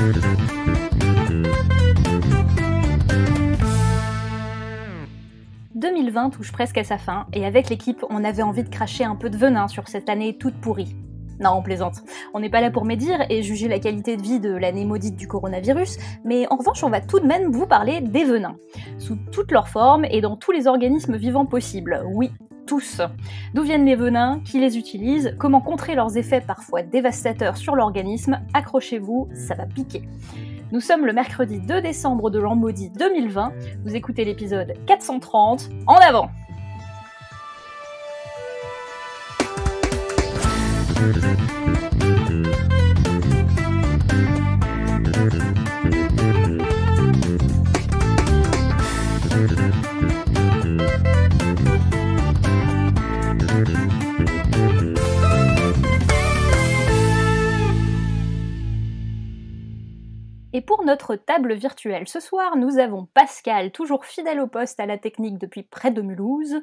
« 2020 touche presque à sa fin, et avec l'équipe, on avait envie de cracher un peu de venin sur cette année toute pourrie. Non, on plaisante. On n'est pas là pour médire et juger la qualité de vie de l'année maudite du coronavirus, mais en revanche, on va tout de même vous parler des venins. Sous toutes leurs formes et dans tous les organismes vivants possibles. Oui, tous. D'où viennent les venins, qui les utilise, comment contrer leurs effets parfois dévastateurs sur l'organisme, accrochez-vous, ça va piquer. Nous sommes le mercredi 2 décembre de l'an maudit 2020, vous écoutez l'épisode 430, en avant! Et pour notre table virtuelle ce soir, nous avons Pascal, toujours fidèle au poste à la technique depuis près de Mulhouse.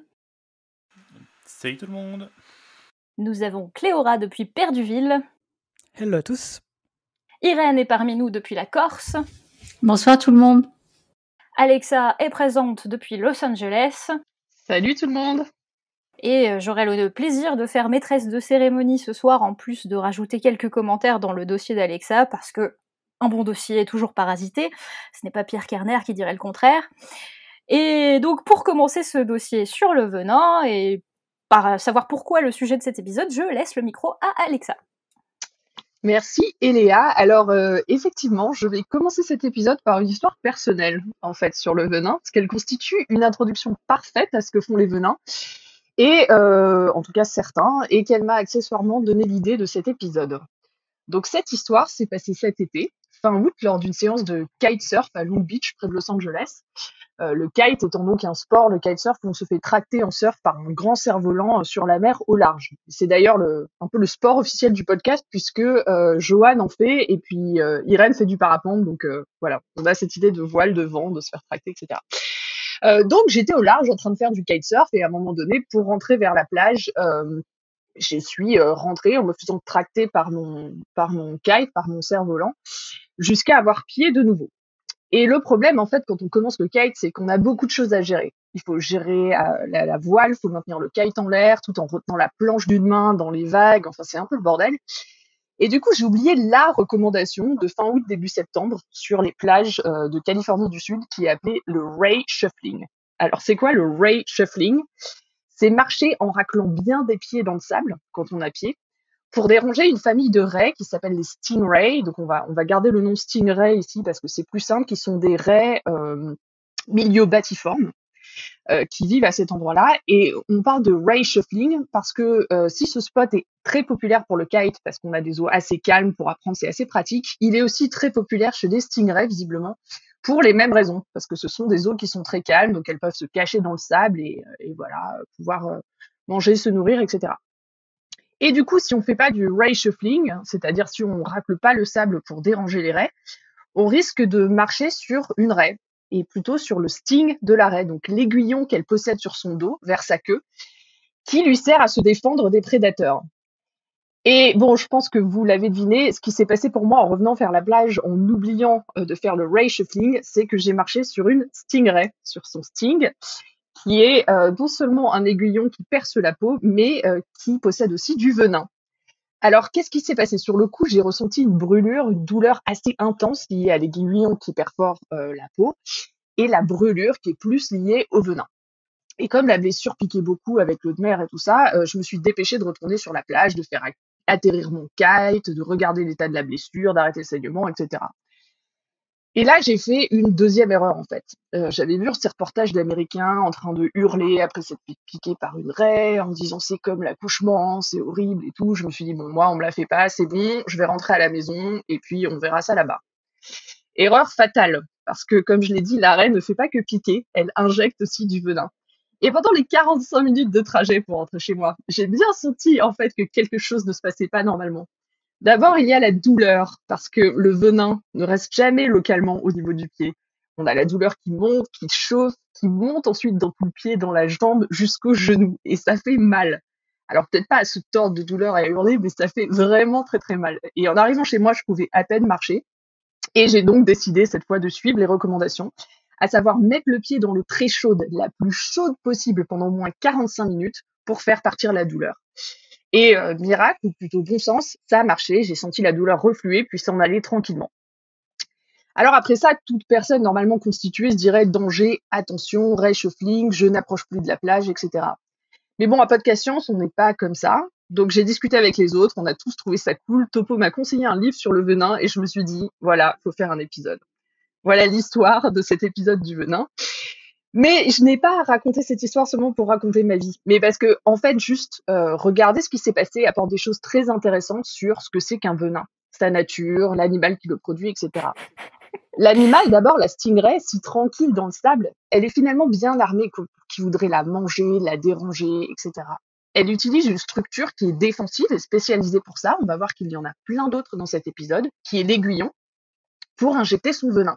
Salut tout le monde. Nous avons Cléora depuis Perduville. Hello à tous. Irène est parmi nous depuis la Corse. Bonsoir tout le monde. Alexa est présente depuis Los Angeles. Salut tout le monde. Et j'aurai le plaisir de faire maîtresse de cérémonie ce soir, en plus de rajouter quelques commentaires dans le dossier d'Alexa, parce que un bon dossier est toujours parasité, ce n'est pas Pierre Kerner qui dirait le contraire. Et donc pour commencer ce dossier sur le venin, et par savoir pourquoi le sujet de cet épisode, je laisse le micro à Alexa. Merci Eléa. Alors effectivement, je vais commencer cet épisode par une histoire personnelle en fait sur le venin, parce qu'elle constitue une introduction parfaite à ce que font les venins, et en tout cas certains, et qu'elle m'a accessoirement donné l'idée de cet épisode. Donc cette histoire s'est passée cet été, fin août, lors d'une séance de kitesurf à Long Beach, près de Los Angeles. Le kite étant donc un sport, le kitesurf, où on se fait tracter en surf par un grand cerf-volant sur la mer au large. C'est d'ailleurs un peu le sport officiel du podcast, puisque Johan en fait, et puis Irène fait du parapente, donc voilà, on a cette idée de voile, de vent, de se faire tracter, etc. Donc j'étais au large en train de faire du kitesurf, et à un moment donné, pour rentrer vers la plage, je suis rentrée en me faisant tracter par mon kite, par mon cerf-volant, jusqu'à avoir pied de nouveau. Et le problème, en fait, quand on commence le kite, c'est qu'on a beaucoup de choses à gérer. Il faut gérer la voile, il faut maintenir le kite en l'air, tout en retenant la planche d'une main dans les vagues. Enfin, c'est un peu le bordel. Et du coup, j'ai oublié la recommandation de fin août, début septembre, sur les plages de Californie du Sud, qui est appelée le ray shuffling. Alors, c'est quoi le ray shuffling ? C'est marcher en raclant bien des pieds dans le sable, quand on a pied, pour déranger une famille de raies qui s'appelle les stingrays. Donc on va garder le nom stingray ici parce que c'est plus simple, qui sont des raies milieu-batiformes qui vivent à cet endroit-là. Et on parle de ray shuffling parce que si ce spot est très populaire pour le kite parce qu'on a des eaux assez calmes pour apprendre, c'est assez pratique, il est aussi très populaire chez les stingrays visiblement pour les mêmes raisons, parce que ce sont des eaux qui sont très calmes, donc elles peuvent se cacher dans le sable et voilà, pouvoir manger, se nourrir, etc. Et du coup, si on fait pas du ray shuffling, c'est-à-dire si on racle pas le sable pour déranger les raies, on risque de marcher sur une raie, et plutôt sur le sting de la raie, donc l'aiguillon qu'elle possède sur son dos, vers sa queue, qui lui sert à se défendre des prédateurs. Et bon, je pense que vous l'avez deviné, ce qui s'est passé pour moi en revenant faire la plage, en oubliant de faire le ray shuffling, c'est que j'ai marché sur une stingray, sur son sting, qui est non seulement un aiguillon qui perce la peau, mais qui possède aussi du venin. Alors, qu'est-ce qui s'est passé ? Sur le coup, j'ai ressenti une brûlure, une douleur assez intense liée à l'aiguillon qui perfore la peau, et la brûlure qui est plus liée au venin. Et comme la blessure piquait beaucoup avec l'eau de mer et tout ça, je me suis dépêchée de retourner sur la plage, de faire atterrir mon kite, de regarder l'état de la blessure, d'arrêter le saignement, etc. Et là, j'ai fait une deuxième erreur, en fait. J'avais vu ces reportages d'Américains en train de hurler après s'être piqué par une raie, en disant c'est comme l'accouchement, c'est horrible et tout. Je me suis dit, bon, moi, on me la fait pas, c'est bon, je vais rentrer à la maison et puis on verra ça là-bas. Erreur fatale, parce que, comme je l'ai dit, la raie ne fait pas que piquer, elle injecte aussi du venin. Et pendant les 45 minutes de trajet pour rentrer chez moi, j'ai bien senti, en fait, que quelque chose ne se passait pas normalement. D'abord, il y a la douleur, parce que le venin ne reste jamais localement au niveau du pied. On a la douleur qui monte, qui chauffe, qui monte ensuite dans tout le pied, dans la jambe, jusqu'au genou. Et ça fait mal. Alors peut-être pas à se tordre de douleur et à hurler, mais ça fait vraiment très très mal. Et en arrivant chez moi, je pouvais à peine marcher. Et j'ai donc décidé cette fois de suivre les recommandations, à savoir mettre le pied dans l'eau très chaude, la plus chaude possible pendant au moins 45 minutes pour faire partir la douleur. Et miracle, ou plutôt bon sens, ça a marché, j'ai senti la douleur refluer puis s'en aller tranquillement. Alors après ça, toute personne normalement constituée se dirait danger, attention, réchauffling, je n'approche plus de la plage, etc. Mais bon, à Podcast Science, on n'est pas comme ça. Donc j'ai discuté avec les autres, on a tous trouvé ça cool. Topo m'a conseillé un livre sur le venin et je me suis dit, voilà, faut faire un épisode. Voilà l'histoire de cet épisode du venin. Mais je n'ai pas raconté cette histoire seulement pour raconter ma vie, mais parce que, en fait, juste regarder ce qui s'est passé apporte des choses très intéressantes sur ce que c'est qu'un venin, sa nature, l'animal qui le produit, etc. L'animal, d'abord, la stingray, si tranquille dans le sable, elle est finalement bien armée qui voudrait la manger, la déranger, etc. Elle utilise une structure qui est défensive et spécialisée pour ça. On va voir qu'il y en a plein d'autres dans cet épisode, qui est l'aiguillon, pour injecter son venin.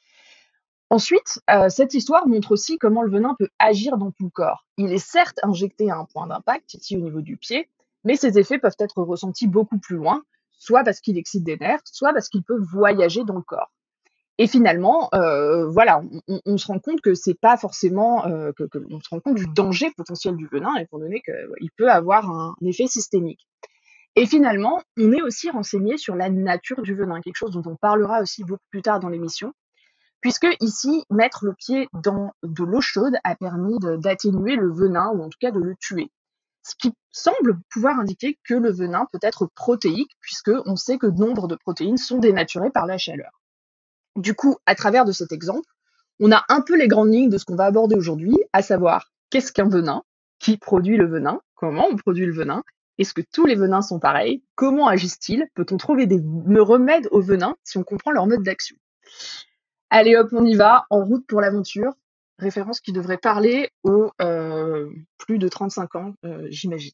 Ensuite, cette histoire montre aussi comment le venin peut agir dans tout le corps. Il est certes injecté à un point d'impact, ici au niveau du pied, mais ses effets peuvent être ressentis beaucoup plus loin, soit parce qu'il excite des nerfs, soit parce qu'il peut voyager dans le corps. Et finalement, voilà, on se rend compte que c'est pas forcément, on se rend compte du danger potentiel du venin, étant donné qu'il peut avoir un effet systémique. Et finalement, on est aussi renseigné sur la nature du venin, quelque chose dont on parlera aussi beaucoup plus tard dans l'émission, puisque ici, mettre le pied dans de l'eau chaude a permis d'atténuer le venin, ou en tout cas de le tuer. Ce qui semble pouvoir indiquer que le venin peut être protéique, puisqu'on sait que nombre de protéines sont dénaturées par la chaleur. Du coup, à travers de cet exemple, on a un peu les grandes lignes de ce qu'on va aborder aujourd'hui, à savoir qu'est-ce qu'un venin, qui produit le venin, comment on produit le venin, est-ce que tous les venins sont pareils, comment agissent-ils, peut-on trouver des remèdes au venin si on comprend leur mode d'action. Allez hop, on y va, en route pour l'aventure, référence qui devrait parler aux plus de 35 ans, j'imagine.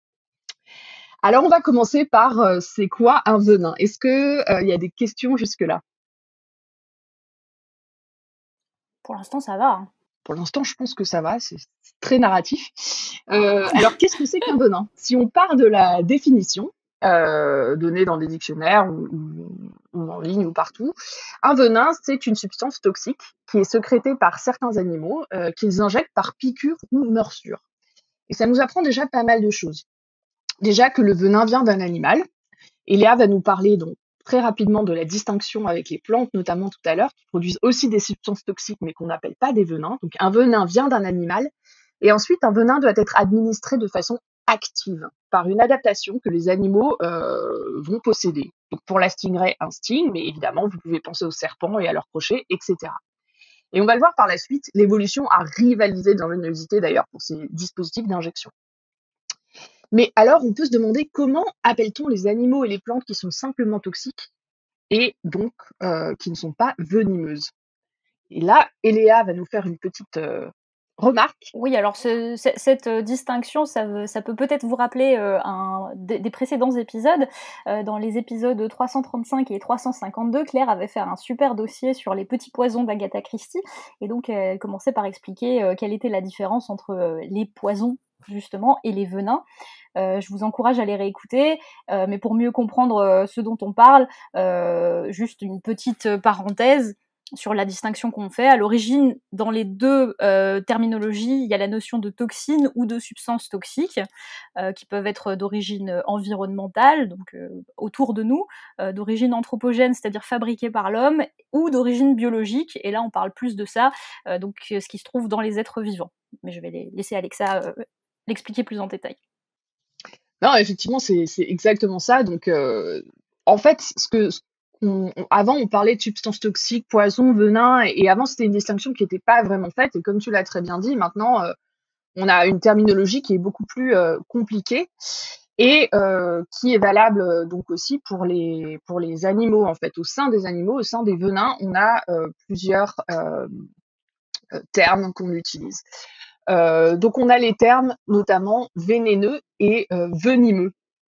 Alors on va commencer par c'est quoi un venin? Est-ce que y a des questions jusque-là? Pour l'instant, ça va. Hein. Pour l'instant, je pense que ça va, c'est très narratif. Alors, qu'est-ce que c'est qu'un venin? Si on part de la définition donnée dans des dictionnaires ou en ligne ou partout, un venin, c'est une substance toxique qui est sécrétée par certains animaux qu'ils injectent par piqûre ou morsure. Et ça nous apprend déjà pas mal de choses. Déjà que le venin vient d'un animal. Et Léa va nous parler donc très rapidement de la distinction avec les plantes, notamment tout à l'heure, qui produisent aussi des substances toxiques, mais qu'on n'appelle pas des venins. Donc un venin vient d'un animal, et ensuite un venin doit être administré de façon active, par une adaptation que les animaux vont posséder. Donc pour la stingray, un sting, mais évidemment, vous pouvez penser aux serpents et à leurs crochets, etc. Et on va le voir par la suite, l'évolution a rivalisé de l'ingéniosité d'ailleurs pour ces dispositifs d'injection. Mais alors, on peut se demander comment appelle-t-on les animaux et les plantes qui sont simplement toxiques et donc qui ne sont pas venimeuses. Et là, Eléa va nous faire une petite remarque. Oui, alors cette distinction, ça peut peut-être vous rappeler des précédents épisodes. Dans les épisodes 335 et 352, Claire avait fait un super dossier sur les petits poisons d'Agatha Christie. Et donc, elle commençait par expliquer quelle était la différence entre les poisons, justement, et les venins. Je vous encourage à les réécouter, mais pour mieux comprendre ce dont on parle, juste une petite parenthèse sur la distinction qu'on fait. À l'origine, dans les deux terminologies, il y a la notion de toxine ou de substances toxiques qui peuvent être d'origine environnementale, donc autour de nous, d'origine anthropogène, c'est-à-dire fabriquée par l'homme, ou d'origine biologique, et là on parle plus de ça, donc ce qui se trouve dans les êtres vivants. Mais je vais laisser Alexa l'expliquer plus en détail. Non, effectivement, c'est exactement ça. Donc, en fait, avant, on parlait de substances toxiques, poisons, venins, et avant, c'était une distinction qui n'était pas vraiment faite. Et comme tu l'as très bien dit, maintenant, on a une terminologie qui est beaucoup plus compliquée et qui est valable donc aussi pour les animaux. En fait, au sein des animaux, au sein des venins, on a plusieurs termes qu'on utilise. Donc on a les termes notamment vénéneux et venimeux.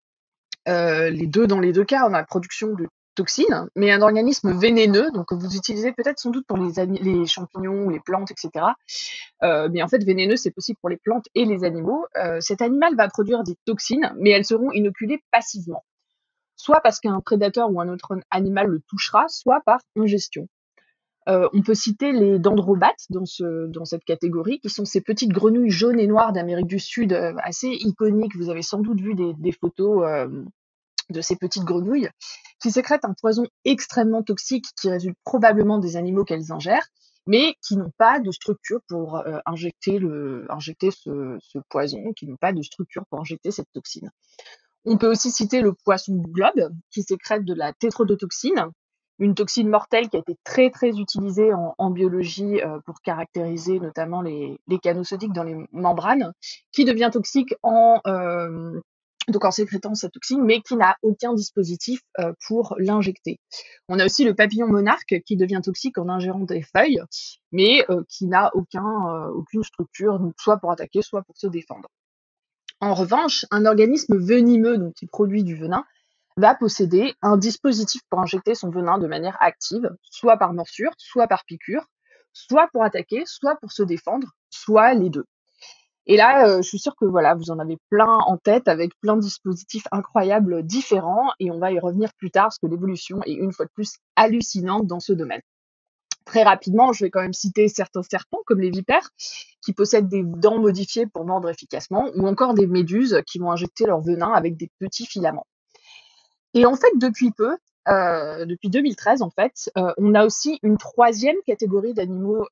Dans les deux cas, on a la production de toxines, mais un organisme vénéneux, donc que vous utilisez peut-être sans doute pour les champignons, les plantes, etc. Mais en fait, vénéneux, c'est possible pour les plantes et les animaux. Cet animal va produire des toxines, mais elles seront inoculées passivement. soit parce qu'un prédateur ou un autre animal le touchera, soit par ingestion. On peut citer les dendrobates dans cette catégorie, qui sont ces petites grenouilles jaunes et noires d'Amérique du Sud, assez iconiques. Vous avez sans doute vu des photos de ces petites grenouilles, qui sécrètent un poison extrêmement toxique qui résulte probablement des animaux qu'elles ingèrent, mais qui n'ont pas de structure pour injecter ce poison, qui n'ont pas de structure pour injecter cette toxine. On peut aussi citer le poisson globe, qui sécrète de la tétrodotoxine, une toxine mortelle qui a été très très utilisée en biologie pour caractériser notamment les canaux sodiques dans les membranes, qui devient toxique donc en sécrétant cette toxine, mais qui n'a aucun dispositif pour l'injecter. On a aussi le papillon monarque qui devient toxique en ingérant des feuilles, mais qui n'a aucune structure, soit pour attaquer, soit pour se défendre. En revanche, un organisme venimeux, donc qui produit du venin, va posséder un dispositif pour injecter son venin de manière active, soit par morsure, soit par piqûre, soit pour attaquer, soit pour se défendre, soit les deux. Et là, je suis sûre que voilà, vous en avez plein en tête avec plein de dispositifs incroyables différents, et on va y revenir plus tard parce que l'évolution est une fois de plus hallucinante dans ce domaine. Très rapidement, je vais quand même citer certains serpents comme les vipères qui possèdent des dents modifiées pour mordre efficacement, ou encore des méduses qui vont injecter leur venin avec des petits filaments. Et en fait, depuis 2013, en fait, on a aussi une troisième catégorie d'animaux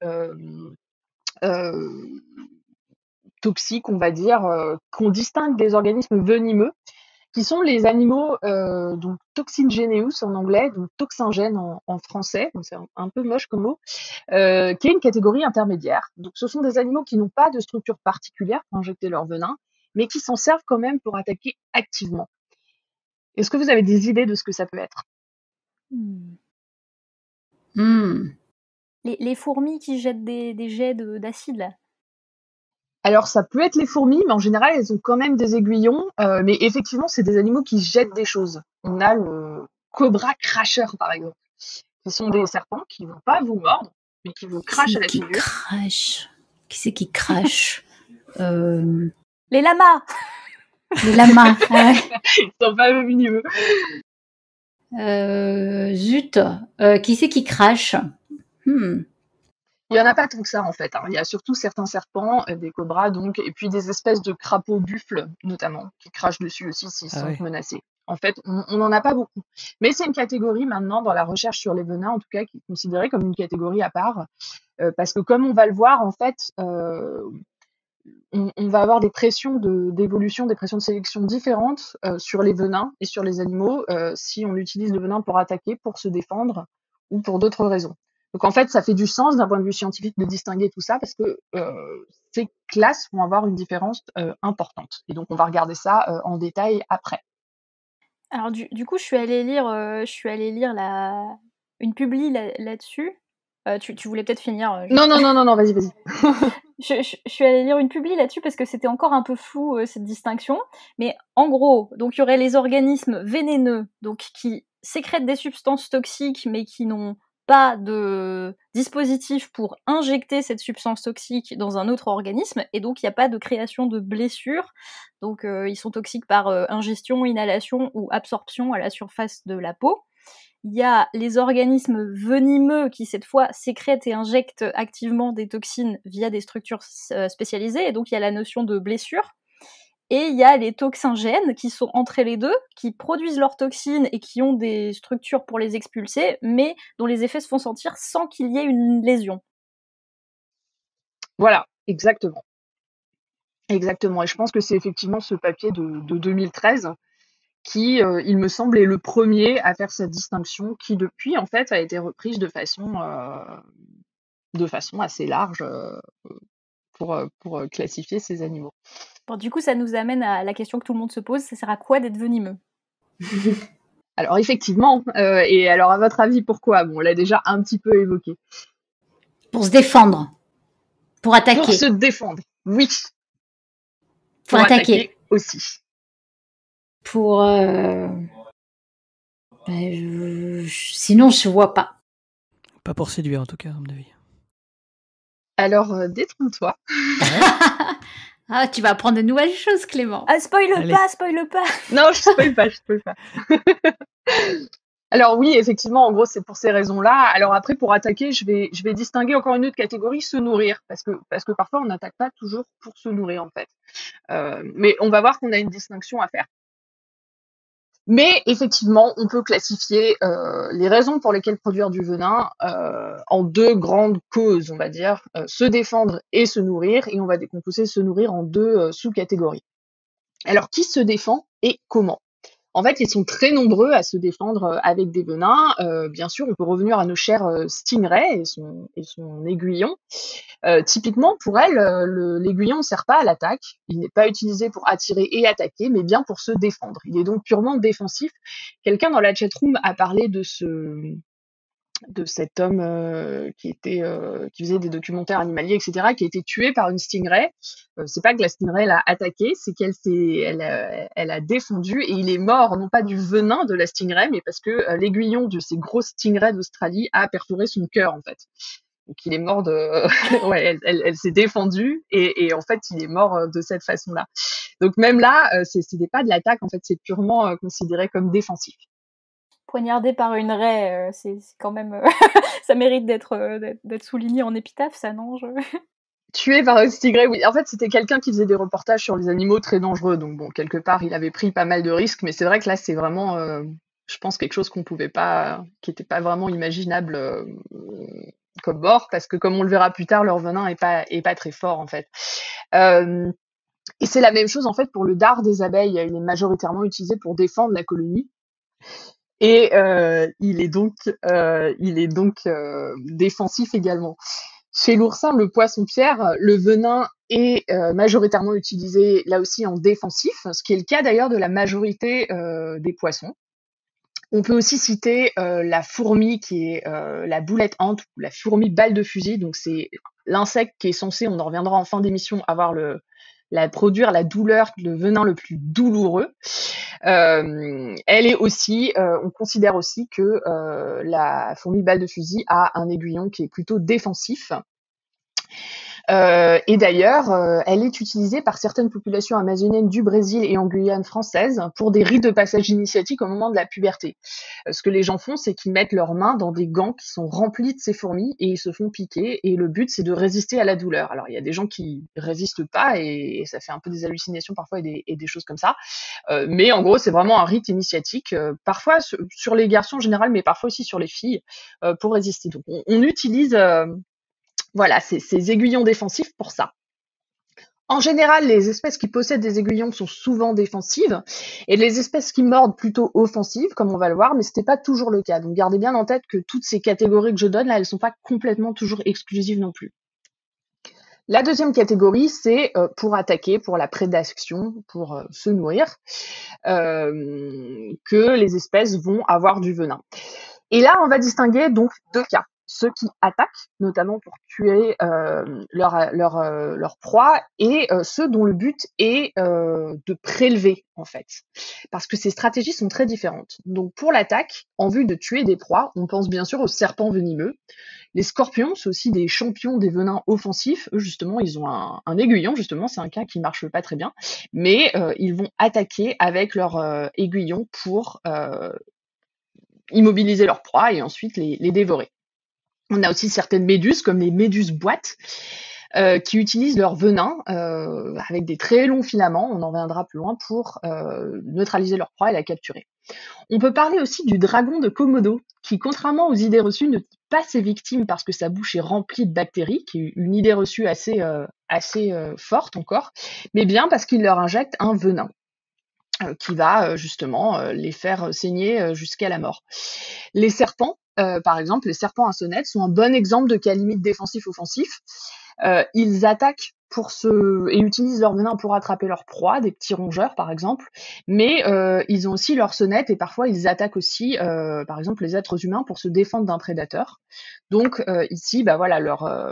toxiques, on va dire, qu'on distingue des organismes venimeux, qui sont les animaux donc toxingeneus en anglais, donc toxingènes en français, donc c'est un peu moche comme mot, qui est une catégorie intermédiaire. Donc ce sont des animaux qui n'ont pas de structure particulière pour injecter leur venin, mais qui s'en servent quand même pour attaquer activement. Est-ce que vous avez des idées de ce que ça peut être? Les fourmis qui jettent des jets d'acide, là. Alors ça peut être les fourmis, mais en général elles ont quand même des aiguillons. Mais effectivement, c'est des animaux qui jettent des choses. On a le cobra cracheur par exemple. Ce sont des serpents qui vont pas vous mordre, mais qui vous crachent à la figure. Qui c'est qui crache Les lamas. Les lamas. Ouais. Ils sont pas au même niveau. Zut. Qui c'est qui crache Il y en a pas tant que ça en fait. Il y a surtout certains serpents, des cobras donc, et puis des espèces de crapauds buffles notamment, qui crachent dessus aussi s'ils sont menacés. En fait, on n'en a pas beaucoup. Mais c'est une catégorie maintenant dans la recherche sur les venins, en tout cas, qui est considérée comme une catégorie à part, parce que comme on va le voir, en fait, on va avoir des pressions d'évolution, des pressions de sélection différentes sur les venins et sur les animaux si on utilise le venin pour attaquer, pour se défendre ou pour d'autres raisons. Donc en fait, ça fait du sens d'un point de vue scientifique de distinguer tout ça parce que ces classes vont avoir une différence importante. Et donc on va regarder ça en détail après. Alors du coup, je suis allée lire une publi là-dessus. Tu voulais peut-être finir. Non, vas-y. Je suis allée lire une publi là-dessus parce que c'était encore un peu flou cette distinction. Mais en gros, donc il y aurait les organismes vénéneux, donc qui sécrètent des substances toxiques mais qui n'ont pas de dispositif pour injecter cette substance toxique dans un autre organisme, et donc il n'y a pas de création de blessures. Donc ils sont toxiques par ingestion, inhalation ou absorption à la surface de la peau. Il y a les organismes venimeux qui, cette fois, sécrètent et injectent activement des toxines via des structures spécialisées, et donc il y a la notion de blessure. Et il y a les toxingènes qui sont entre les deux, qui produisent leurs toxines et qui ont des structures pour les expulser, mais dont les effets se font sentir sans qu'il y ait une lésion. Voilà, exactement. Exactement. Et je pense que c'est effectivement ce papier de 2013 qui, il me semble, est le premier à faire cette distinction, qui depuis, en fait, a été reprise de façon assez large pour classifier ces animaux. Bon, du coup, ça nous amène à la question que tout le monde se pose, ça sert à quoi d'être venimeux? Alors effectivement, et alors à votre avis, pourquoi? Bon, on l'a déjà un petit peu évoqué. Pour se défendre. Pour attaquer. Pour se défendre, oui. Pour attaquer aussi. Pour... Sinon, je vois pas. Pas pour séduire, en tout cas, à mon avis. Alors, détrompe-toi. Ah, tu vas apprendre de nouvelles choses, Clément. Ah, spoil Allez. pas. Non, je spoil pas, je spoil pas. Alors oui, effectivement, en gros, c'est pour ces raisons-là. Alors après, pour attaquer, je vais distinguer encore une autre catégorie, se nourrir, parce que parfois on n'attaque pas toujours pour se nourrir en fait. Mais on va voir qu'on a une distinction à faire. Mais effectivement, on peut classifier les raisons pour lesquelles produire du venin en deux grandes causes, on va dire, se défendre et se nourrir, et on va décomposer se nourrir en deux sous-catégories. Alors, qui se défend et comment? En fait, ils sont très nombreux à se défendre avec des venins. Bien sûr, on peut revenir à nos chers stingrays et son aiguillon. Typiquement, pour elle, l'aiguillon ne sert pas à l'attaque. Il n'est pas utilisé pour attirer et attaquer, mais bien pour se défendre. Il est donc purement défensif. Quelqu'un dans la chatroom a parlé de cet homme qui faisait des documentaires animaliers, etc., qui a été tué par une stingray. C'est pas que la stingray l'a attaqué, c'est elle a défendu et il est mort, non pas du venin de la stingray, mais parce que l'aiguillon de ces grosses stingrays d'Australie a perforé son cœur, en fait. Donc il est mort de, ouais, elle s'est défendue et en fait il est mort de cette façon-là. Donc même là, c'était pas de l'attaque, en fait, c'est purement considéré comme défensif. Poignardé par une raie, c'est quand même... ça mérite d'être souligné en épitaphe, ça, non Tué par un stingray, oui. En fait, c'était quelqu'un qui faisait des reportages sur les animaux très dangereux. Donc bon, quelque part, il avait pris pas mal de risques, mais c'est vrai que là, c'est vraiment, je pense, quelque chose qu'on pouvait pas, qui était pas vraiment imaginable comme mort, parce que comme on le verra plus tard, leur venin est pas très fort en fait. Et c'est la même chose en fait pour le dard des abeilles. Il est majoritairement utilisé pour défendre la colonie. Et il est donc défensif également. Chez l'oursin, le poisson-pierre, le venin est majoritairement utilisé là aussi en défensif, ce qui est le cas d'ailleurs de la majorité des poissons. On peut aussi citer la fourmi qui est la boulette hante ou la fourmi balle de fusil. Donc c'est l'insecte qui est censé, on en reviendra en fin d'émission, produire la douleur, le venin le plus douloureux. Elle est aussi, on considère aussi que la fourmi balle de fusil a un aiguillon qui est plutôt défensif. Et d'ailleurs, elle est utilisée par certaines populations amazoniennes du Brésil et en Guyane française pour des rites de passage initiatique au moment de la puberté. Ce que les gens font, c'est qu'ils mettent leurs mains dans des gants qui sont remplis de ces fourmis et ils se font piquer. Et le but, c'est de résister à la douleur. Alors, il y a des gens qui résistent pas et ça fait un peu des hallucinations parfois et des choses comme ça. Mais en gros, c'est vraiment un rite initiatique, parfois sur les garçons en général, mais parfois aussi sur les filles, pour résister. Donc, on utilise voilà, ces aiguillons défensifs pour ça. En général, les espèces qui possèdent des aiguillons sont souvent défensives et les espèces qui mordent plutôt offensives, comme on va le voir, mais c'était pas toujours le cas. Donc gardez bien en tête que toutes ces catégories que je donne là, elles sont pas complètement toujours exclusives non plus. La deuxième catégorie, c'est pour attaquer, pour la prédation, pour se nourrir, que les espèces vont avoir du venin. Et là, on va distinguer donc deux cas. Ceux qui attaquent, notamment pour tuer leur proie, et ceux dont le but est de prélever, en fait. Parce que ces stratégies sont très différentes. Donc pour l'attaque, en vue de tuer des proies, on pense bien sûr aux serpents venimeux. Les scorpions, c'est aussi des champions des venins offensifs. Eux, justement, ils ont un aiguillon, justement, c'est un cas qui marche pas très bien. Mais ils vont attaquer avec leur aiguillon pour immobiliser leur proie et ensuite les dévorer. On a aussi certaines méduses, comme les méduses boîtes, qui utilisent leur venin avec des très longs filaments, on en reviendra plus loin, pour neutraliser leur proie et la capturer. On peut parler aussi du dragon de Komodo, qui, contrairement aux idées reçues, ne tue pas ses victimes parce que sa bouche est remplie de bactéries, qui est une idée reçue assez forte encore, mais bien parce qu'il leur injecte un venin qui va justement les faire saigner jusqu'à la mort. Les serpents, par exemple, les serpents à sonnette sont un bon exemple de cas limite défensif-offensif. Ils attaquent et utilisent leur venin pour attraper leur proie, des petits rongeurs par exemple, mais ils ont aussi leur sonnette et parfois ils attaquent aussi, par exemple, les êtres humains pour se défendre d'un prédateur. Donc ici, bah voilà,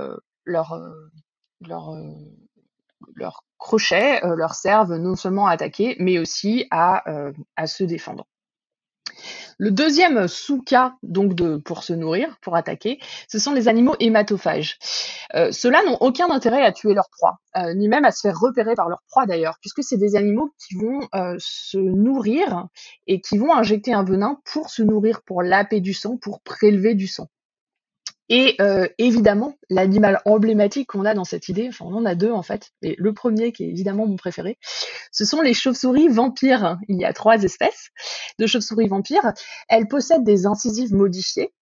leurs crochets leur servent non seulement à attaquer, mais aussi à se défendre. Le deuxième sous-cas donc pour se nourrir, pour attaquer, ce sont les animaux hématophages. Ceux-là n'ont aucun intérêt à tuer leur proie, ni même à se faire repérer par leur proie d'ailleurs, puisque c'est des animaux qui vont se nourrir et qui vont injecter un venin pour se nourrir, pour laper du sang, pour prélever du sang. Et évidemment, l'animal emblématique qu'on a dans cette idée, enfin on en a deux en fait, mais le premier qui est évidemment mon préféré, ce sont les chauves-souris vampires. Il y a 3 espèces de chauves-souris vampires. Elles possèdent des incisives modifiées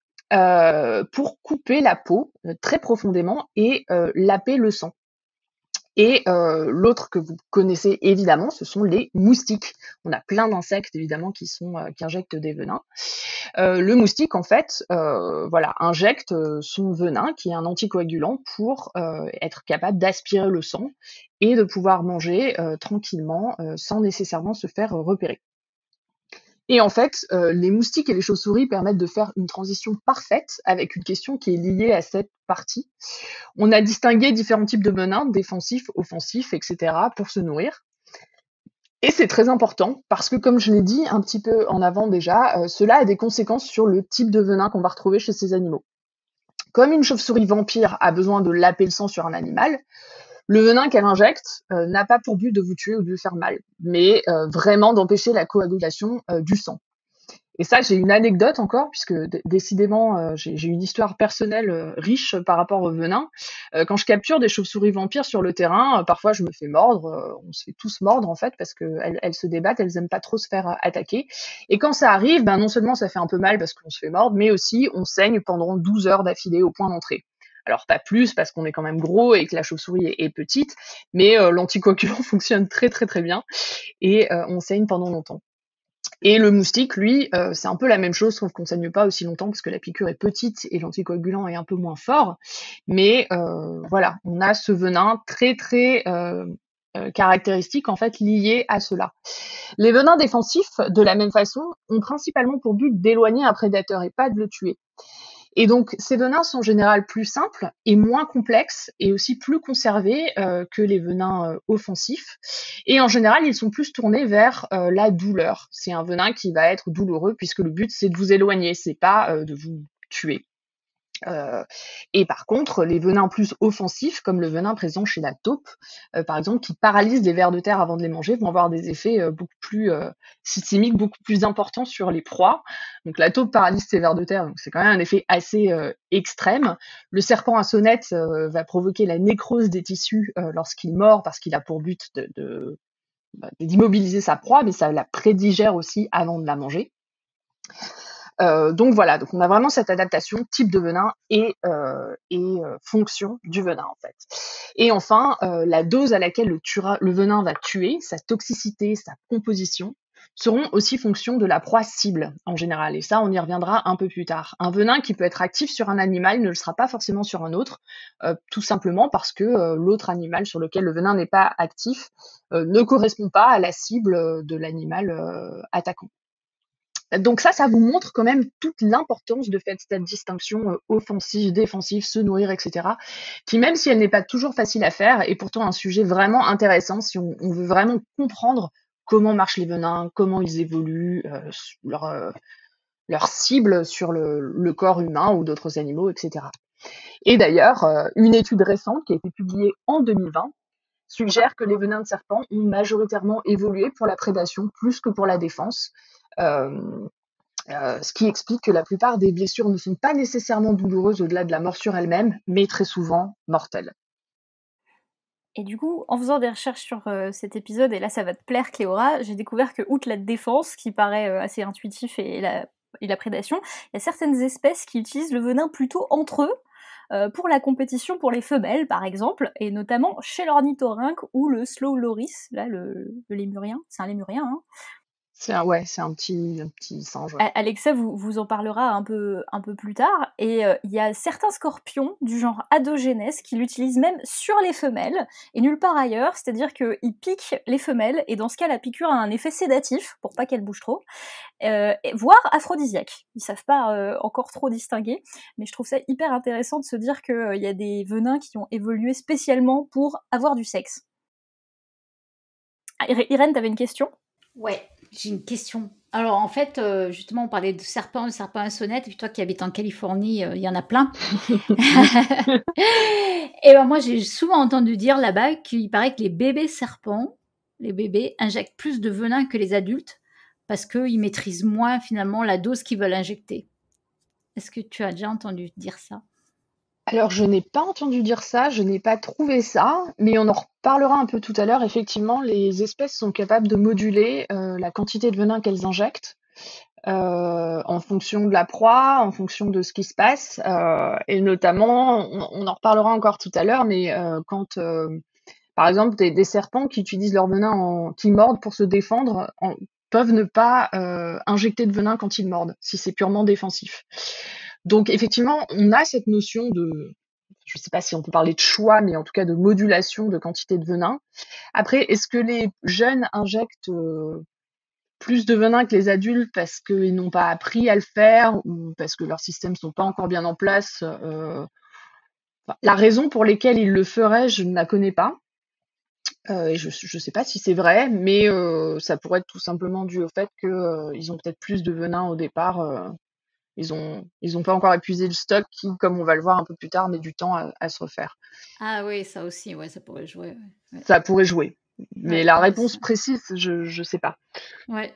pour couper la peau très profondément et laper le sang. Et l'autre que vous connaissez évidemment, ce sont les moustiques. On a plein d'insectes évidemment qui injectent des venins. Le moustique en fait, injecte son venin qui est un anticoagulant pour être capable d'aspirer le sang et de pouvoir manger tranquillement sans nécessairement se faire repérer. Et en fait, les moustiques et les chauves-souris permettent de faire une transition parfaite avec une question qui est liée à cette partie. On a distingué différents types de venins, défensifs, offensifs, etc., pour se nourrir. Et c'est très important parce que, comme je l'ai dit un petit peu en avant déjà, cela a des conséquences sur le type de venin qu'on va retrouver chez ces animaux. Comme une chauve-souris vampire a besoin de laper le sang sur un animal, le venin qu'elle injecte n'a pas pour but de vous tuer ou de vous faire mal, mais vraiment d'empêcher la coagulation du sang. Et ça, j'ai une anecdote encore, puisque décidément, j'ai une histoire personnelle riche par rapport au venin. Quand je capture des chauves-souris vampires sur le terrain, parfois je me fais mordre, on se fait tous mordre en fait, parce qu'elles se débattent, elles aiment pas trop se faire attaquer. Et quand ça arrive, non seulement ça fait un peu mal parce qu'on se fait mordre, mais aussi on saigne pendant 12 heures d'affilée au point d'entrée. Alors pas plus, parce qu'on est quand même gros et que la chauve-souris est petite, mais l'anticoagulant fonctionne très très très bien, et on saigne pendant longtemps. Et le moustique, lui, c'est un peu la même chose, sauf qu'on saigne pas aussi longtemps parce que la piqûre est petite et l'anticoagulant est un peu moins fort. Mais voilà, on a ce venin très très caractéristique en fait lié à cela. Les venins défensifs, de la même façon, ont principalement pour but d'éloigner un prédateur et pas de le tuer. Et donc, ces venins sont en général plus simples et moins complexes et aussi plus conservés que les venins offensifs. Et en général, ils sont plus tournés vers la douleur. C'est un venin qui va être douloureux puisque le but, c'est de vous éloigner, c'est pas de vous tuer. Et par contre, les venins plus offensifs, comme le venin présent chez la taupe, par exemple, qui paralyse des vers de terre avant de les manger, vont avoir des effets beaucoup plus systémiques, beaucoup plus importants sur les proies. Donc la taupe paralyse ses vers de terre, donc c'est quand même un effet assez extrême. Le serpent à sonnette va provoquer la nécrose des tissus lorsqu'il mord, parce qu'il a pour but d'immobiliser sa proie, mais ça la prédigère aussi avant de la manger. Donc voilà, donc on a vraiment cette adaptation type de venin et fonction du venin en fait. Et enfin, la dose à laquelle le venin va tuer, sa toxicité, sa composition, seront aussi fonction de la proie cible en général. Et ça, on y reviendra un peu plus tard. Un venin qui peut être actif sur un animal ne le sera pas forcément sur un autre, tout simplement parce que l'autre animal sur lequel le venin n'est pas actif ne correspond pas à la cible de l'animal attaquant. Donc ça vous montre quand même toute l'importance de faire cette distinction offensive, défensive, se nourrir, etc. Qui, même si elle n'est pas toujours facile à faire, est pourtant un sujet vraiment intéressant si on veut vraiment comprendre comment marchent les venins, comment ils évoluent, leur cible sur le corps humain ou d'autres animaux, etc. Et d'ailleurs, une étude récente qui a été publiée en 2020 suggère que les venins de serpent ont majoritairement évolué pour la prédation plus que pour la défense. Ce qui explique que la plupart des blessures ne sont pas nécessairement douloureuses au-delà de la morsure elle-même, mais très souvent mortelles. Et du coup, en faisant des recherches sur cet épisode, et là ça va te plaire Cléora, j'ai découvert que, outre la défense, qui paraît assez intuitif, et la prédation, il y a certaines espèces qui utilisent le venin plutôt entre eux, pour la compétition pour les femelles par exemple, et notamment chez l'ornithorynque ou le slow loris, là le lémurien, c'est un lémurien, hein. C'est un petit singe. Ouais. Alexa vous en parlera un peu plus tard. Et il y a certains scorpions du genre Adogenes qui l'utilisent même sur les femelles et nulle part ailleurs, c'est-à-dire qu'ils piquent les femelles et dans ce cas la piqûre a un effet sédatif pour pas qu'elles bougent trop, voire aphrodisiaque. Ils savent pas encore trop distinguer, mais je trouve ça hyper intéressant de se dire qu'il y a des venins qui ont évolué spécialement pour avoir du sexe. Irène, t'avais une question ? Ouais, j'ai une question Alors en fait, justement, on parlait de serpents à sonnette, et puis toi qui habites en Californie, il y en a plein. Et ben moi, j'ai souvent entendu dire là-bas qu'il paraît que les bébés serpents, les bébés injectent plus de venin que les adultes parce qu'ils maîtrisent moins finalement la dose qu'ils veulent injecter. Est-ce que tu as déjà entendu dire ça? Alors, je n'ai pas entendu dire ça, je n'ai pas trouvé ça, mais on en reparlera un peu tout à l'heure. Effectivement, les espèces sont capables de moduler la quantité de venin qu'elles injectent en fonction de la proie, en fonction de ce qui se passe, et notamment, on en reparlera encore tout à l'heure, mais quand, par exemple, des serpents qui utilisent leur venin, qui mordent pour se défendre, peuvent ne pas injecter de venin quand ils mordent, si c'est purement défensif. Donc effectivement, on a cette notion de, je ne sais pas si on peut parler de choix, mais en tout cas de modulation de quantité de venin. Après, est-ce que les jeunes injectent plus de venin que les adultes parce qu'ils n'ont pas appris à le faire ou parce que leurs systèmes sont pas encore bien en place? La raison pour laquelle ils le feraient, je ne la connais pas. Et je ne sais pas si c'est vrai, mais ça pourrait être tout simplement dû au fait qu'ils ont peut-être plus de venin au départ. Ils ont pas encore épuisé le stock qui, comme on va le voir un peu plus tard, met du temps à se refaire. Ah oui, ça aussi, ouais, ça pourrait jouer. Ouais, Ça pourrait jouer. Mais ouais, la ouais, réponse précise, je sais pas. ouais.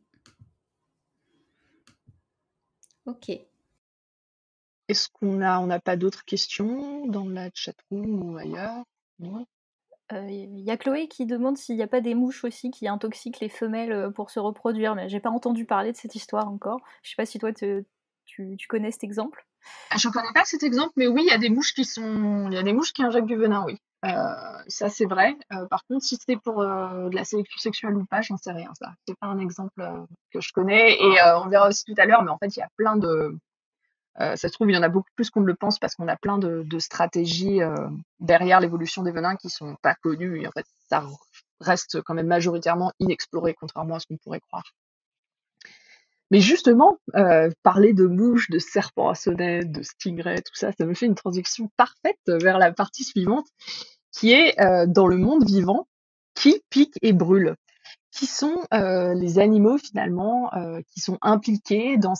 Ok. Est-ce on n'a pas d'autres questions dans la chatroom ou ailleurs? Non. Il y a Chloé qui demande s'il n'y a pas des mouches aussi qui intoxiquent les femelles pour se reproduire, mais j'ai pas entendu parler de cette histoire encore. Je sais pas si toi tu connais cet exemple. Je connais pas cet exemple, mais oui, il y a des mouches il y a des mouches qui injectent du venin, oui. Ça c'est vrai. Par contre, si c'est pour de la sélection sexuelle ou pas, j'en sais rien. Ça, c'est pas un exemple que je connais. Et on verra aussi tout à l'heure. Mais en fait, il y a plein de, ça se trouve, il y en a beaucoup plus qu'on ne le pense parce qu'on a plein de stratégies derrière l'évolution des venins qui sont pas connues. Et en fait, ça reste quand même majoritairement inexploré, contrairement à ce qu'on pourrait croire. Mais justement, parler de mouches, de serpents à sonnette, de stingrays, tout ça, ça me fait une transition parfaite vers la partie suivante, qui est dans le monde vivant, qui pique et brûle. Qui sont les animaux finalement qui sont impliqués dans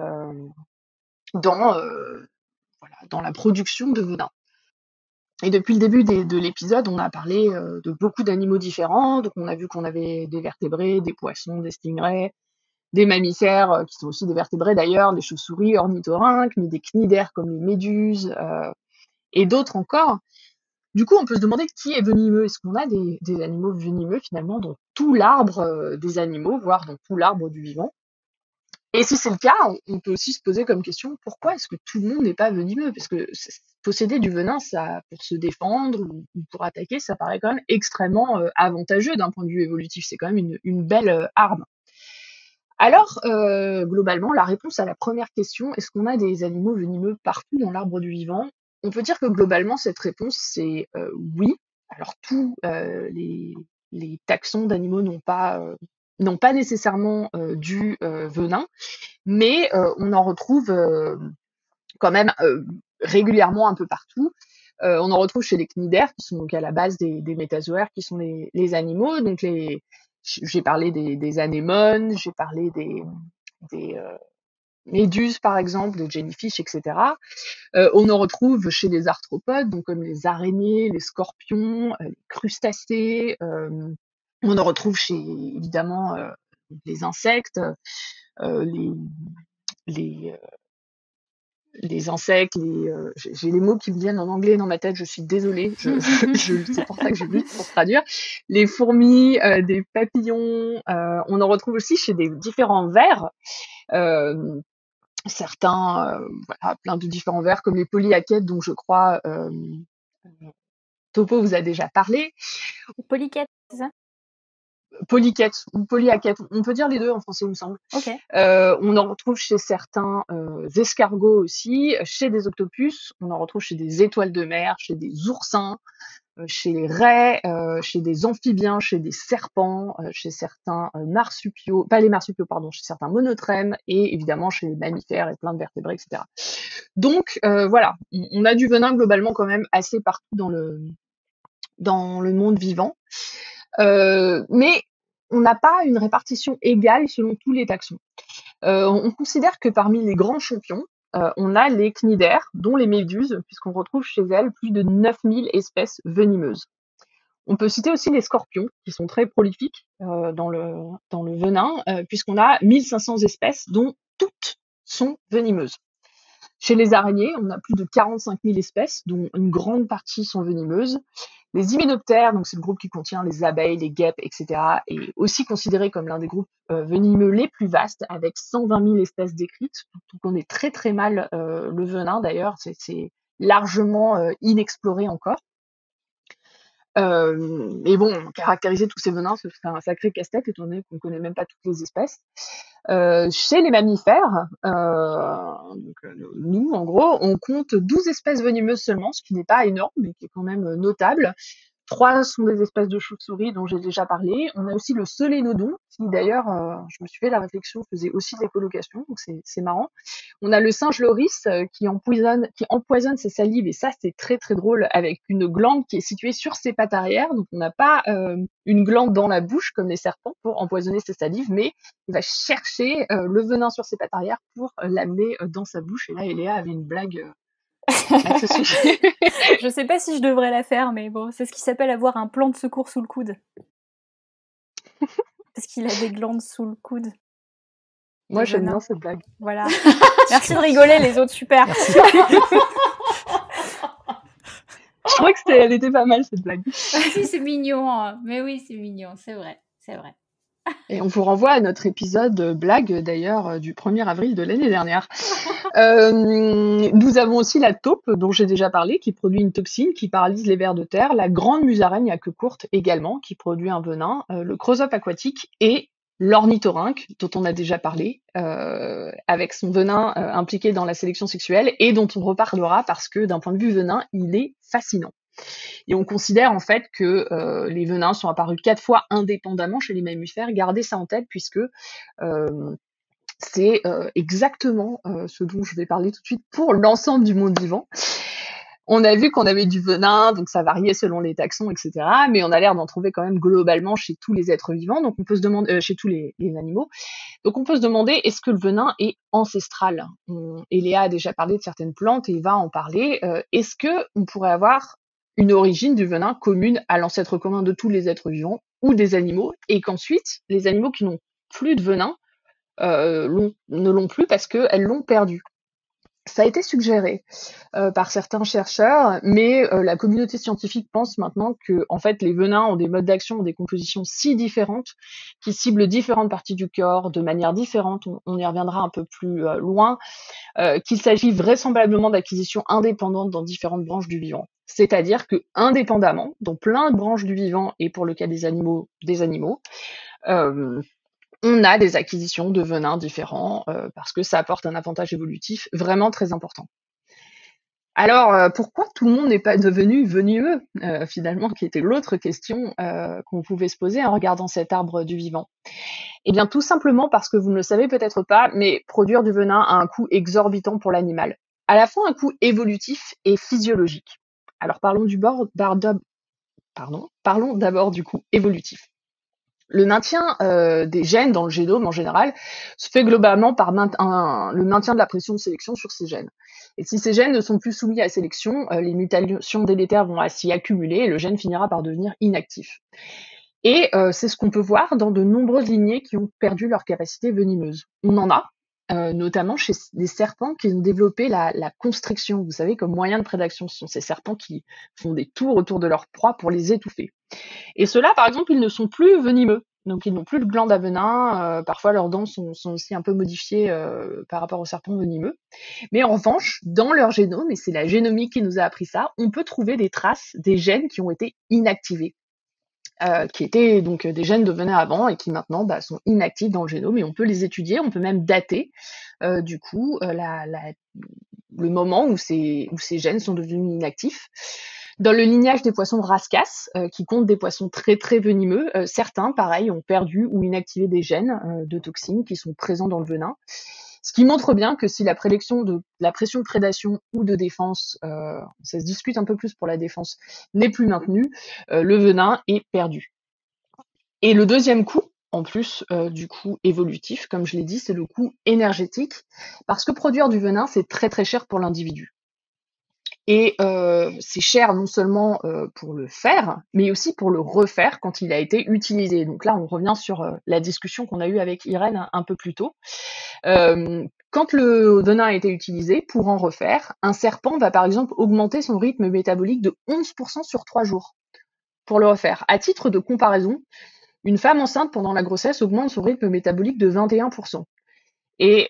dans la production de venin. Et depuis le début de l'épisode, on a parlé de beaucoup d'animaux différents. Donc on a vu qu'on avait des vertébrés, des poissons, des stingrays, des mammifères qui sont aussi des vertébrés d'ailleurs, des chauves-souris, ornithorynques, mais des cnidaires comme les méduses et d'autres encore. Du coup, on peut se demander qui est venimeux. Est-ce qu'on a des animaux venimeux finalement dans tout l'arbre des animaux, voire dans tout l'arbre du vivant? Et si c'est le cas, on peut aussi se poser comme question, pourquoi est-ce que tout le monde n'est pas venimeux? Parce que posséder du venin, ça, pour se défendre ou pour attaquer, ça paraît quand même extrêmement avantageux d'un point de vue évolutif. C'est quand même une belle arme. Alors, globalement, la réponse à la première question, est-ce qu'on a des animaux venimeux partout dans l'arbre du vivant? On peut dire que globalement, cette réponse, c'est oui. Alors, tous les taxons d'animaux n'ont pas nécessairement du venin, mais on en retrouve quand même régulièrement un peu partout. On en retrouve chez les cnidaires, qui sont donc à la base des métazoaires, qui sont les animaux. Donc j'ai parlé des anémones, j'ai parlé des méduses par exemple, des jellyfish, etc. On en retrouve chez les arthropodes, donc comme les araignées, les scorpions, les crustacés. On en retrouve chez évidemment les insectes, les, les, les insectes, j'ai les mots qui me viennent en anglais dans ma tête, je suis désolée, c'est pour ça que j'ai lu pour traduire. Les fourmis, des papillons, on en retrouve aussi chez des différents vers, certains, voilà, plein de différents vers comme les polyaquettes, dont je crois Topo vous a déjà parlé. Polyquette, c'est ça? Polyquettes ou polyaquettes, on peut dire les deux en français, il me semble. Ok. On en retrouve chez certains escargots aussi, chez des octopus, on en retrouve chez des étoiles de mer, chez des oursins, chez les raies, chez des amphibiens, chez des serpents, chez certains marsupiaux, pas les marsupiaux, pardon, chez certains monotrèmes et évidemment chez les mammifères et plein de vertébrés, etc. Donc voilà, on a du venin globalement quand même assez partout dans le monde vivant. Mais on n'a pas une répartition égale selon tous les taxons. On considère que parmi les grands champions, on a les cnidaires, dont les méduses, puisqu'on retrouve chez elles plus de 9000 espèces venimeuses. On peut citer aussi les scorpions, qui sont très prolifiques dans le venin, puisqu'on a 1500 espèces, dont toutes sont venimeuses. Chez les araignées, on a plus de 45 000 espèces, dont une grande partie sont venimeuses. Les hyménoptères, donc c'est le groupe qui contient les abeilles, les guêpes, etc., est aussi considéré comme l'un des groupes venimeux les plus vastes, avec 120 000 espèces décrites. Donc on est très très mal le venin d'ailleurs, c'est largement inexploré encore. Mais bon, caractériser tous ces venins, c'est un sacré casse-tête, étant donné qu'on ne connaît même pas toutes les espèces. Chez les mammifères, nous, en gros, on compte 12 espèces venimeuses seulement, ce qui n'est pas énorme, mais qui est quand même notable. 3 sont des espèces de chauves-souris dont j'ai déjà parlé. On a aussi le solénodon, qui d'ailleurs, je me suis fait la réflexion, faisait aussi de l'écolocation, donc c'est marrant. On a le singe loris qui empoisonne ses salives, et ça c'est très très drôle, avec une glande qui est située sur ses pattes arrière. Donc on n'a pas une glande dans la bouche comme les serpents pour empoisonner ses salives, mais il va chercher le venin sur ses pattes arrière pour l'amener dans sa bouche. Et là, Eléa avait une blague à ce sujet. Je sais pas si je devrais la faire, mais bon, c'est ce qui s'appelle avoir un plan de secours sous le coude. Parce qu'il a des glandes sous le coude. Moi, j'aime bien cette blague. Voilà. Merci de rigoler, les autres, super. Je trouvais que elle était pas mal, cette blague. Si, c'est mignon. Mais oui, c'est mignon, c'est vrai. Et on vous renvoie à notre épisode blague, d'ailleurs, du 1er avril de l'année dernière. Nous avons aussi la taupe, dont j'ai déjà parlé, qui produit une toxine qui paralyse les vers de terre, la grande musaraigne à queue courte également, qui produit un venin, le creusot aquatique et l'ornithorynque, dont on a déjà parlé, avec son venin impliqué dans la sélection sexuelle, et dont on reparlera parce que d'un point de vue venin, il est fascinant. Et on considère en fait que les venins sont apparus 4 fois indépendamment chez les mammifères. Gardez ça en tête, puisque c'est exactement ce dont je vais parler tout de suite pour l'ensemble du monde vivant. On a vu qu'on avait du venin, donc ça variait selon les taxons, etc. Mais on a l'air d'en trouver quand même globalement chez tous les êtres vivants, donc on peut se demander, chez tous les animaux. Donc on peut se demander, est-ce que le venin est ancestral ? Eléa a déjà parlé de certaines plantes et va en parler. Est-ce que on pourrait avoir une origine du venin commune à l'ancêtre commun de tous les êtres vivants ou des animaux, et qu'ensuite les animaux qui n'ont plus de venin ne l'ont plus parce qu'elles l'ont perdu. Ça a été suggéré par certains chercheurs, mais la communauté scientifique pense maintenant que en fait, les venins ont des modes d'action, ont des compositions si différentes, qui ciblent différentes parties du corps de manière différente, on y reviendra un peu plus loin, qu'il s'agit vraisemblablement d'acquisitions indépendantes dans différentes branches du vivant. C'est-à-dire que indépendamment, dans plein de branches du vivant, et pour le cas des animaux, on a des acquisitions de venins différents parce que ça apporte un avantage évolutif vraiment très important. Alors, pourquoi tout le monde n'est pas devenu venimeux, finalement, qui était l'autre question qu'on pouvait se poser en regardant cet arbre du vivant? Eh bien, tout simplement parce que vous ne le savez peut-être pas, mais produire du venin a un coût exorbitant pour l'animal. À la fois un coût évolutif et physiologique. Alors, parlons d'abord du coût évolutif. Le maintien des gènes dans le génome en général se fait globalement par le maintien de la pression de sélection sur ces gènes. Et si ces gènes ne sont plus soumis à sélection, les mutations délétères vont s'y accumuler et le gène finira par devenir inactif. Et c'est ce qu'on peut voir dans de nombreuses lignées qui ont perdu leur capacité venimeuse. On en a, notamment chez des serpents qui ont développé la constriction, vous savez, comme moyen de prédation. Ce sont ces serpents qui font des tours autour de leur proie pour les étouffer. Et ceux-là, par exemple, ils ne sont plus venimeux. Donc, ils n'ont plus de glandes à venin. Parfois, leurs dents sont aussi un peu modifiées par rapport aux serpents venimeux. Mais en revanche, dans leur génome, et c'est la génomique qui nous a appris ça, on peut trouver des traces des gènes qui ont été inactivés, qui étaient donc des gènes de venin avant et qui maintenant sont inactifs dans le génome. Et on peut les étudier, on peut même dater, du coup, le moment où ces gènes sont devenus inactifs. Dans le lignage des poissons rascasse, qui comptent des poissons très très venimeux, certains, pareil, ont perdu ou inactivé des gènes de toxines qui sont présents dans le venin. Ce qui montre bien que si la pression de prédation ou de défense, ça se discute un peu plus pour la défense, n'est plus maintenue, le venin est perdu. Et le deuxième coût, en plus du coût évolutif, comme je l'ai dit, c'est le coût énergétique, parce que produire du venin, c'est très très cher pour l'individu. Et c'est cher non seulement pour le faire, mais aussi pour le refaire quand il a été utilisé. Donc là, on revient sur la discussion qu'on a eue avec Irène un peu plus tôt. Quand le venin a été utilisé, pour en refaire, un serpent va par exemple augmenter son rythme métabolique de 11% sur 3 jours pour le refaire. À titre de comparaison, une femme enceinte pendant la grossesse augmente son rythme métabolique de 21%. Et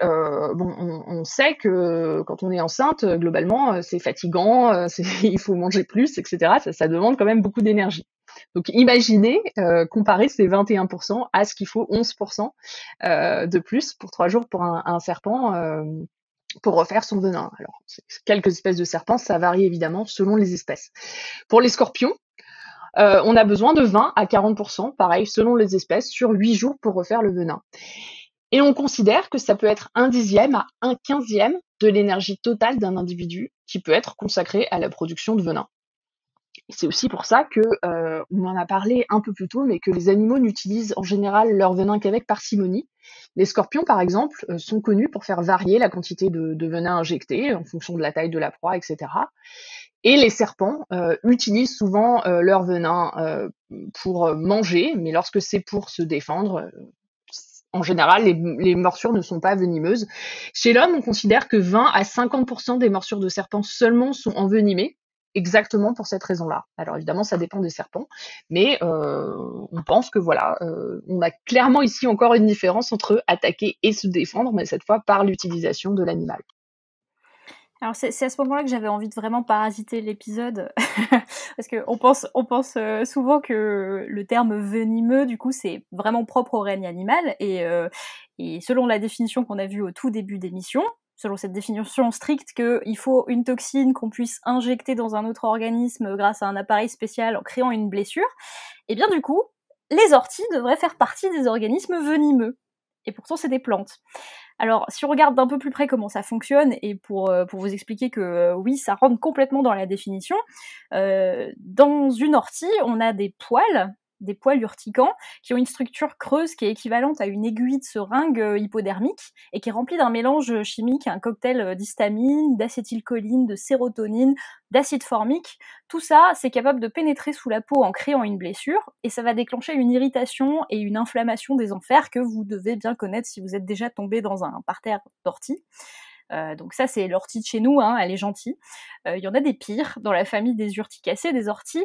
on sait que quand on est enceinte, globalement, c'est fatigant, il faut manger plus, etc. Ça demande quand même beaucoup d'énergie. Donc imaginez comparer ces 21% à ce qu'il faut 11% de plus pour 3 jours pour un serpent pour refaire son venin. Alors, quelques espèces de serpents, ça varie évidemment selon les espèces. Pour les scorpions, on a besoin de 20 à 40%, pareil, selon les espèces, sur 8 jours pour refaire le venin. Et on considère que ça peut être 1/10 à 1/15 de l'énergie totale d'un individu qui peut être consacrée à la production de venin. Et c'est aussi pour ça que, on en a parlé un peu plus tôt, mais que les animaux n'utilisent en général leur venin qu'avec parcimonie. Les scorpions, par exemple, sont connus pour faire varier la quantité de venin injecté en fonction de la taille de la proie, etc. Et les serpents utilisent souvent leur venin pour manger, mais lorsque c'est pour se défendre, en général, les morsures ne sont pas venimeuses. Chez l'homme, on considère que 20 à 50% des morsures de serpents seulement sont envenimées, exactement pour cette raison-là. Alors évidemment, ça dépend des serpents, mais on pense que voilà, on a clairement ici encore une différence entre attaquer et se défendre, mais cette fois par l'utilisation de l'animal. Alors c'est à ce moment-là que j'avais envie de vraiment parasiter l'épisode, parce qu'on pense souvent que le terme venimeux, du coup, c'est vraiment propre au règne animal, et selon la définition qu'on a vue au tout début d'émission, selon cette définition stricte qu'il faut une toxine qu'on puisse injecter dans un autre organisme grâce à un appareil spécial en créant une blessure, et bien du coup, les orties devraient faire partie des organismes venimeux. Et pourtant, c'est des plantes. Alors, si on regarde d'un peu plus près comment ça fonctionne, et pour vous expliquer que oui, ça rentre complètement dans la définition, dans une ortie, on a des poils urticants, qui ont une structure creuse qui est équivalente à une aiguille de seringue hypodermique, et qui est remplie d'un mélange chimique, un cocktail d'histamine, d'acétylcholine, de sérotonine, d'acide formique. Tout ça, c'est capable de pénétrer sous la peau en créant une blessure, et ça va déclencher une irritation et une inflammation des enfers que vous devez bien connaître si vous êtes déjà tombé dans un parterre d'ortie. Donc ça, c'est l'ortie de chez nous, hein, elle est gentille. Il y en a des pires dans la famille des urticacées, des orties.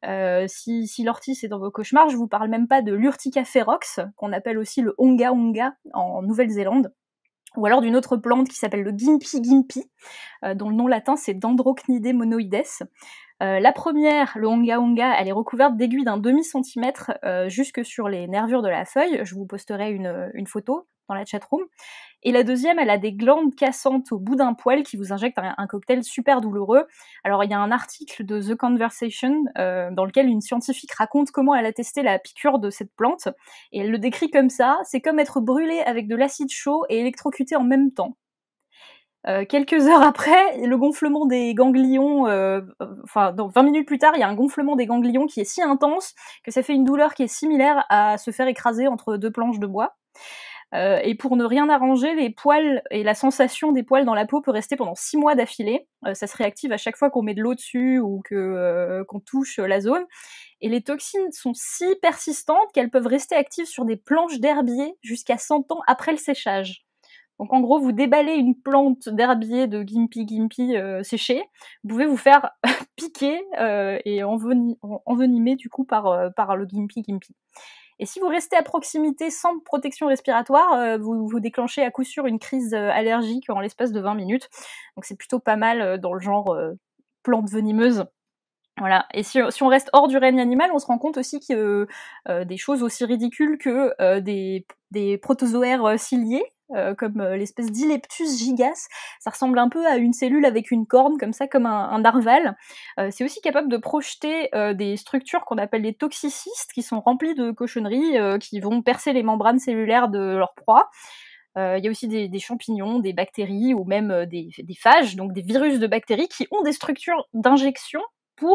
Si l'ortie c'est dans vos cauchemars, je vous parle même pas de l'Urtica ferox, qu'on appelle aussi le onga onga en Nouvelle-Zélande, ou alors d'une autre plante qui s'appelle le gimpy gimpy, dont le nom latin c'est Dendrocnidé monoides. La première, le onga onga, elle est recouverte d'aiguilles d'un demi-centimètre jusque sur les nervures de la feuille. Je vous posterai une photo dans la chatroom. Et la deuxième, elle a des glandes cassantes au bout d'un poil qui vous injectent un cocktail super douloureux. Alors il y a un article de The Conversation dans lequel une scientifique raconte comment elle a testé la piqûre de cette plante, et elle le décrit comme ça: c'est comme être brûlé avec de l'acide chaud et électrocuté en même temps. Quelques heures après, le gonflement des ganglions, 20 minutes plus tard, il y a un gonflement des ganglions qui est si intense que ça fait une douleur qui est similaire à se faire écraser entre deux planches de bois. Et pour ne rien arranger, les poils et la sensation des poils dans la peau peut rester pendant 6 mois d'affilée. Ça se réactive à chaque fois qu'on met de l'eau dessus ou qu'on touche la zone. Et les toxines sont si persistantes qu'elles peuvent rester actives sur des planches d'herbier jusqu'à 100 ans après le séchage. Donc en gros, vous déballez une plante d'herbier de gimpy gimpy séchée, vous pouvez vous faire piquer et envenimer du coup par le gimpy gimpy. Et si vous restez à proximité sans protection respiratoire, vous déclenchez à coup sûr une crise allergique en l'espace de 20 minutes. Donc c'est plutôt pas mal dans le genre plante venimeuse. Voilà. Et si on reste hors du règne animal, on se rend compte aussi que des choses aussi ridicules que des protozoaires ciliés, comme l'espèce d'Ileptus gigas, ça ressemble un peu à une cellule avec une corne, comme ça, comme un narval. C'est aussi capable de projeter des structures qu'on appelle les toxicystes, qui sont remplies de cochonneries, qui vont percer les membranes cellulaires de leur proie. Il y a aussi des champignons, des bactéries, ou même des phages, donc des virus de bactéries, qui ont des structures d'injection pour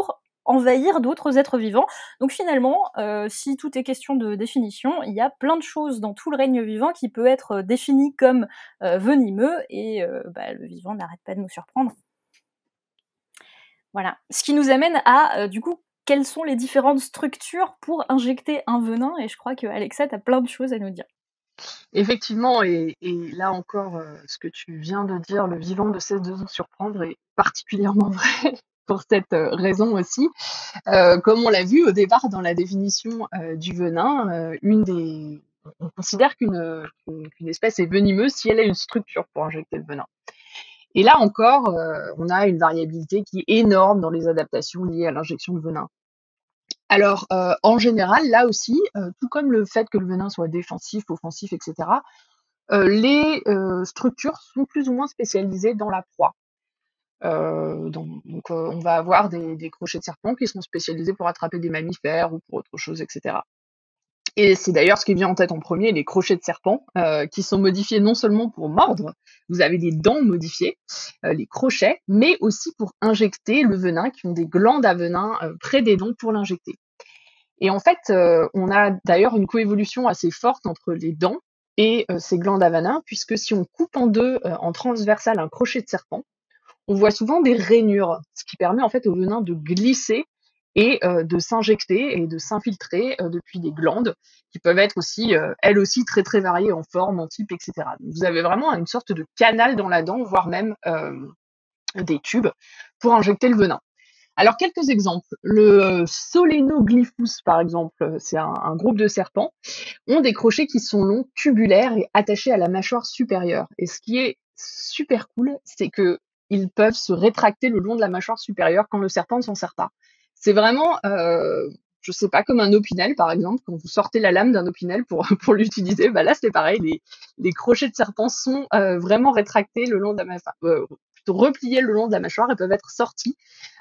envahir d'autres êtres vivants. Donc finalement, si tout est question de définition, il y a plein de choses dans tout le règne vivant qui peut être défini comme venimeux, et le vivant n'arrête pas de nous surprendre. Voilà. Ce qui nous amène à, du coup, quelles sont les différentes structures pour injecter un venin, et je crois que Alexa, t'as plein de choses à nous dire. Effectivement, et là encore, ce que tu viens de dire, le vivant ne cesse de nous surprendre, est particulièrement vrai pour cette raison aussi. Comme on l'a vu au départ dans la définition du venin, on considère qu'une espèce est venimeuse si elle a une structure pour injecter le venin. Et là encore, on a une variabilité qui est énorme dans les adaptations liées à l'injection de venin. Alors, en général, là aussi, tout comme le fait que le venin soit défensif, offensif, etc., les structures sont plus ou moins spécialisées dans la proie. Donc, on va avoir des crochets de serpent qui sont spécialisés pour attraper des mammifères ou pour autre chose, etc. Et c'est d'ailleurs ce qui vient en tête en premier, les crochets de serpent, qui sont modifiés non seulement pour mordre, vous avez des dents modifiées, les crochets, mais aussi pour injecter le venin, qui ont des glandes à venin près des dents pour l'injecter. Et en fait, on a d'ailleurs une coévolution assez forte entre les dents et ces glandes à venin, puisque si on coupe en deux, en transversal, un crochet de serpent, on voit souvent des rainures, ce qui permet en fait au venin de glisser et de s'injecter et de s'infiltrer depuis des glandes qui peuvent être aussi, elles aussi, très très variées en forme, en type, etc. Donc, vous avez vraiment une sorte de canal dans la dent, voire même des tubes pour injecter le venin. Alors, quelques exemples. Le Solenoglyphus, par exemple, c'est un groupe de serpents, ont des crochets qui sont longs, tubulaires et attachés à la mâchoire supérieure. Et ce qui est super cool, c'est que ils peuvent se rétracter le long de la mâchoire supérieure quand le serpent ne s'en sert pas. C'est vraiment, je sais pas, comme un opinel, par exemple, quand vous sortez la lame d'un opinel pour l'utiliser, bah là c'est pareil, les crochets de serpent sont vraiment rétractés le long de la mâchoire, plutôt repliés le long de la mâchoire et peuvent être sortis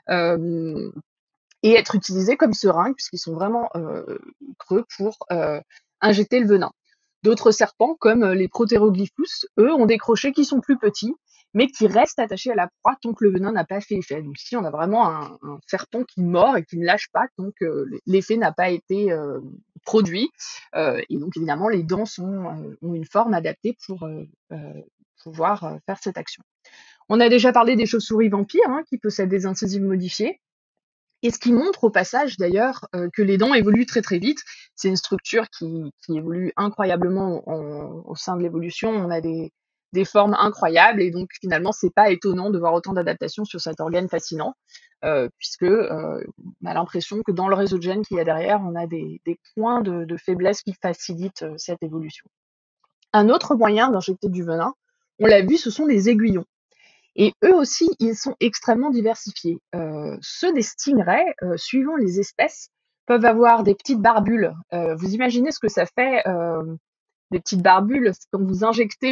et être utilisés comme seringues, puisqu'ils sont vraiment creux pour injecter le venin. D'autres serpents, comme les Proteroglyphus, eux, ont des crochets qui sont plus petits, mais qui restent attachés à la proie tant que le venin n'a pas fait effet. Donc ici, on a vraiment un serpent qui mord et qui ne lâche pas tant que l'effet n'a pas été produit. Et donc, évidemment, les dents ont une forme adaptée pour pouvoir faire cette action. On a déjà parlé des chauves-souris vampires, qui possèdent des incisives modifiées. Et ce qui montre au passage d'ailleurs que les dents évoluent très très vite. C'est une structure qui évolue incroyablement au sein de l'évolution. On a des formes incroyables et donc finalement c'est pas étonnant de voir autant d'adaptations sur cet organe fascinant, puisque on a l'impression que dans le réseau de gènes qu'il y a derrière, on a des points de faiblesse qui facilitent cette évolution. Un autre moyen d'injecter du venin, on l'a vu, ce sont les aiguillons. Et eux aussi, ils sont extrêmement diversifiés. Ceux des stingrays, suivant les espèces, peuvent avoir des petites barbules. Vous imaginez ce que ça fait, des petites barbules, quand vous injectez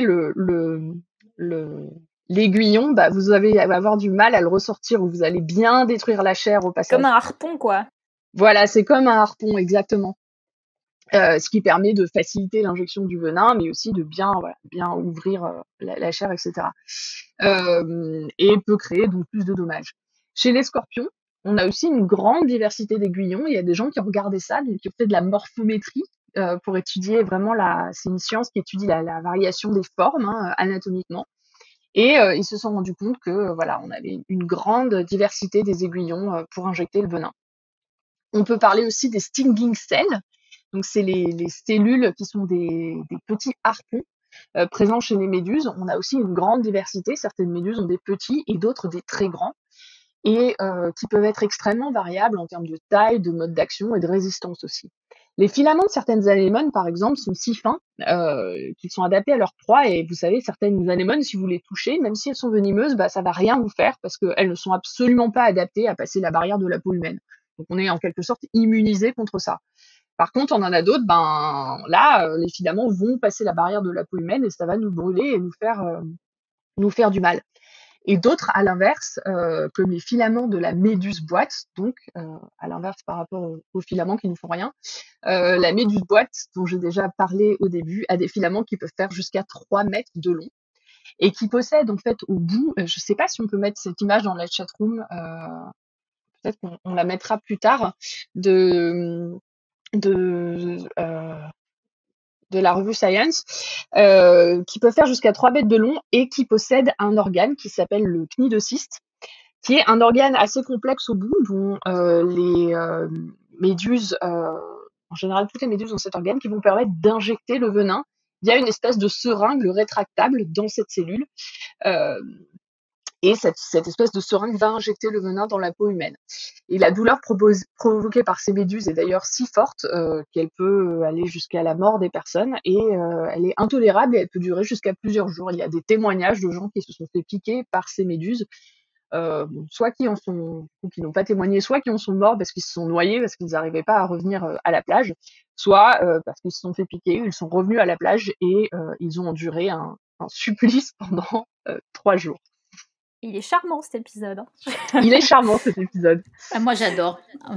l'aiguillon, bah, vous allez avoir du mal à le ressortir, ou vous allez bien détruire la chair au passage. Comme un harpon, quoi. Voilà, c'est comme un harpon, exactement. Ce qui permet de faciliter l'injection du venin, mais aussi de bien ouvrir la chair, etc. Et peut créer donc plus de dommages. Chez les scorpions, on a aussi une grande diversité d'aiguillons. Il y a des gens qui ont regardé ça, donc qui ont fait de la morphométrie pour étudier vraiment c'est une science qui étudie la variation des formes anatomiquement. Et ils se sont rendus compte que voilà, on avait une grande diversité des aiguillons pour injecter le venin. On peut parler aussi des stinging cells. Donc, c'est les cellules qui sont des petits harpons présents chez les méduses. On a aussi une grande diversité. Certaines méduses ont des petits et d'autres des très grands, et qui peuvent être extrêmement variables en termes de taille, de mode d'action et de résistance aussi. Les filaments de certaines anémones, par exemple, sont si fins qu'ils sont adaptés à leur proie. Et vous savez, certaines anémones, si vous les touchez, même si elles sont venimeuses, bah, ça va rien vous faire parce qu'elles ne sont absolument pas adaptées à passer la barrière de la peau humaine. Donc, on est en quelque sorte immunisé contre ça. Par contre, on en a d'autres, les filaments vont passer la barrière de la peau humaine et ça va nous brûler et nous faire du mal. Et d'autres, à l'inverse, comme les filaments de la méduse boîte, donc à l'inverse par rapport aux filaments qui ne font rien, la méduse boîte, dont j'ai déjà parlé au début, a des filaments qui peuvent faire jusqu'à 3 mètres de long et qui possèdent en fait au bout, je ne sais pas si on peut mettre cette image dans la chatroom, peut-être qu'on la mettra plus tard, de, de, euh, de la revue Science, qui peut faire jusqu'à 3 mètres de long et qui possède un organe qui s'appelle le cnidocyste, qui est un organe assez complexe au bout, dont les méduses, en général toutes les méduses ont cet organe, qui vont permettre d'injecter le venin via une espèce de seringue rétractable dans cette cellule. Euh, et cette espèce de seringue va injecter le venin dans la peau humaine. Et la douleur provoquée par ces méduses est d'ailleurs si forte qu'elle peut aller jusqu'à la mort des personnes, et elle est intolérable et elle peut durer jusqu'à plusieurs jours. Il y a des témoignages de gens qui se sont fait piquer par ces méduses, soit qui n'ont pas témoigné, soit qui en sont morts parce qu'ils se sont noyés, parce qu'ils n'arrivaient pas à revenir à la plage, soit parce qu'ils se sont fait piquer, ils sont revenus à la plage et ils ont enduré un supplice pendant 3 jours. Il est charmant cet épisode. Il est charmant cet épisode. Ah, moi j'adore.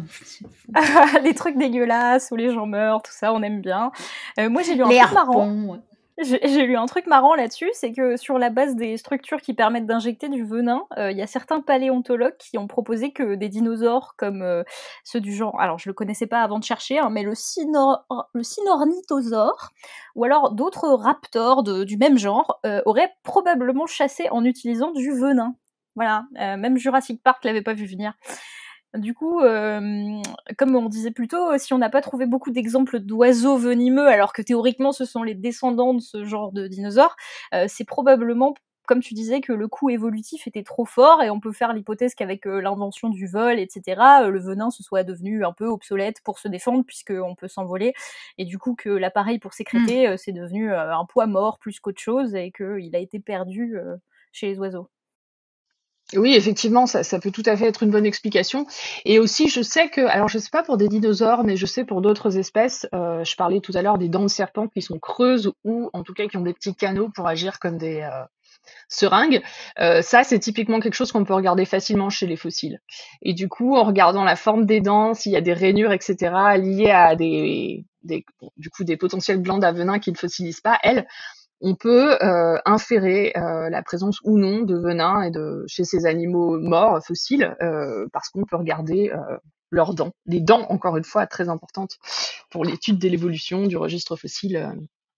Les trucs dégueulasses où les gens meurent, tout ça, on aime bien. Moi j'ai lu un Les truc marrant. harpons. J'ai lu un truc marrant là-dessus, c'est que sur la base des structures qui permettent d'injecter du venin, il y a certains paléontologues qui ont proposé que des dinosaures comme ceux du genre, alors je le connaissais pas avant de chercher, hein, mais le Sinornithosaure, ou alors d'autres raptors du même genre, auraient probablement chassé en utilisant du venin. Voilà, même Jurassic Park l'avait pas vu venir. Du coup, comme on disait plus tôt, si on n'a pas trouvé beaucoup d'exemples d'oiseaux venimeux, alors que théoriquement ce sont les descendants de ce genre de dinosaures, c'est probablement, comme tu disais, que le coût évolutif était trop fort, et on peut faire l'hypothèse qu'avec l'invention du vol, etc., le venin se soit devenu un peu obsolète pour se défendre, puisqu'on peut s'envoler, et du coup que l'appareil pour sécréter, c'est devenu un poids mort plus qu'autre chose, et qu'il a été perdu chez les oiseaux. Oui, effectivement, ça peut tout à fait être une bonne explication. Et aussi, je sais que, alors je sais pas pour des dinosaures, mais je sais pour d'autres espèces, je parlais tout à l'heure des dents de serpent qui sont creuses, ou en tout cas qui ont des petits canaux pour agir comme des seringues. Ça, c'est typiquement quelque chose qu'on peut regarder facilement chez les fossiles. Et du coup, en regardant la forme des dents, s'il y a des rainures, etc., liées à des potentielles glandes à venin qui ne fossilisent pas, on peut inférer la présence ou non de venin chez ces animaux morts fossiles, parce qu'on peut regarder leurs dents. Les dents, encore une fois, très importantes pour l'étude de l'évolution du registre fossile,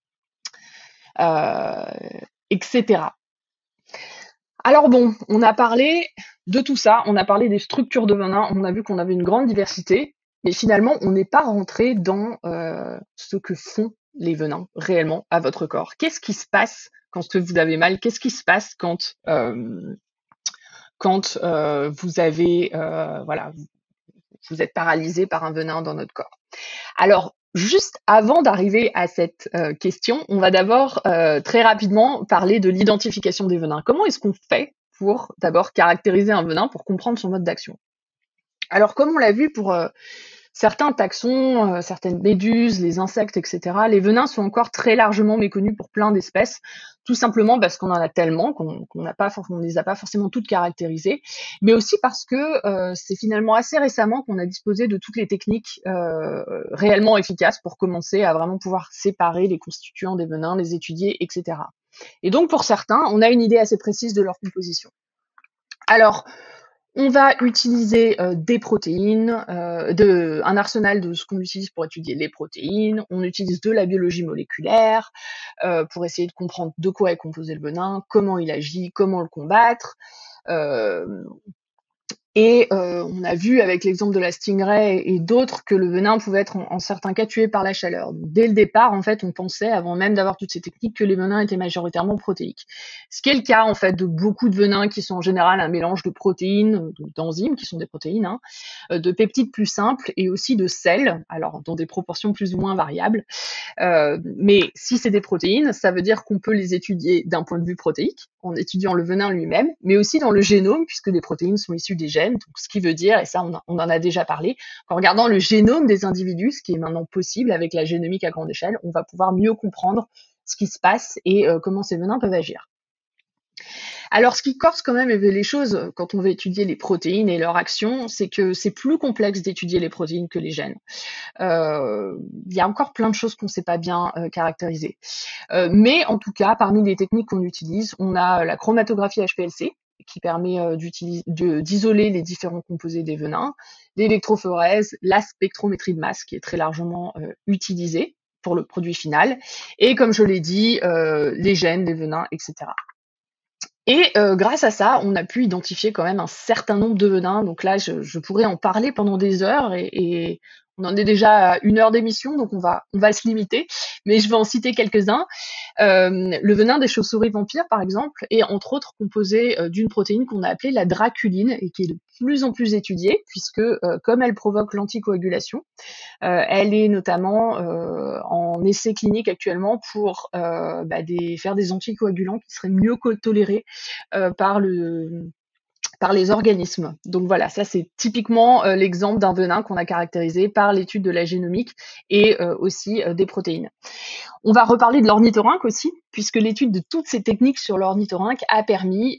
etc. Alors bon, on a parlé de tout ça, on a parlé des structures de venin, on a vu qu'on avait une grande diversité, mais finalement, on n'est pas rentré dans ce que font les venins réellement à votre corps. Qu'est-ce qui se passe quand vous avez mal? Qu'est-ce qui se passe quand vous avez vous êtes paralysé par un venin dans notre corps? Alors, juste avant d'arriver à cette question, on va d'abord très rapidement parler de l'identification des venins. Comment est-ce qu'on fait pour d'abord caractériser un venin, pour comprendre son mode d'action? Alors, comme on l'a vu pour certains taxons, certaines méduses, les insectes, etc., les venins sont encore très largement méconnus pour plein d'espèces, tout simplement parce qu'on en a tellement qu'on ne les a pas forcément toutes caractérisées, mais aussi parce que c'est finalement assez récemment qu'on a disposé de toutes les techniques réellement efficaces pour commencer à vraiment pouvoir séparer les constituants des venins, les étudier, etc. Et donc pour certains, on a une idée assez précise de leur composition. Alors, on va utiliser des protéines, un arsenal de ce qu'on utilise pour étudier les protéines. On utilise de la biologie moléculaire pour essayer de comprendre de quoi est composé le venin, comment il agit, comment le combattre. On a vu avec l'exemple de la stingray et d'autres que le venin pouvait être en certains cas tué par la chaleur. Donc, dès le départ, en fait, on pensait, avant même d'avoir toutes ces techniques, que les venins étaient majoritairement protéiques. Ce qui est le cas, en fait, de beaucoup de venins qui sont en général un mélange de protéines, d'enzymes, qui sont des protéines, de peptides plus simples et aussi de sels, alors dans des proportions plus ou moins variables. Mais si c'est des protéines, ça veut dire qu'on peut les étudier d'un point de vue protéique, en étudiant le venin lui-même, mais aussi dans le génome, puisque les protéines sont issues des gènes. Donc, ce qui veut dire, et ça on en a déjà parlé, qu'en regardant le génome des individus, ce qui est maintenant possible avec la génomique à grande échelle, on va pouvoir mieux comprendre ce qui se passe et comment ces venins peuvent agir. Alors, ce qui corse quand même les choses quand on veut étudier les protéines et leur action, c'est que c'est plus complexe d'étudier les protéines que les gènes. Il y a encore plein de choses qu'on ne sait pas bien caractériser. Mais en tout cas, parmi les techniques qu'on utilise, on a la chromatographie HPLC, qui permet d'isoler les différents composés des venins, l'électrophorèse, la spectrométrie de masse qui est très largement utilisée pour le produit final, et comme je l'ai dit, les gènes, les venins, etc. Et grâce à ça, on a pu identifier quand même un certain nombre de venins. Donc là, je pourrais en parler pendant des heures et on en est déjà à 1 heure d'émission, donc on va se limiter. Mais je vais en citer quelques-uns. Le venin des chauves-souris vampires, par exemple, est entre autres composé d'une protéine qu'on a appelée la draculine et qui est de plus en plus étudiée puisque comme elle provoque l'anticoagulation, elle est notamment en essai clinique actuellement pour faire des anticoagulants qui seraient mieux tolérés par les organismes. Donc voilà, ça c'est typiquement l'exemple d'un venin qu'on a caractérisé par l'étude de la génomique et aussi des protéines. On va reparler de l'ornithorynque aussi, puisque l'étude de toutes ces techniques sur l'ornithorynque a permis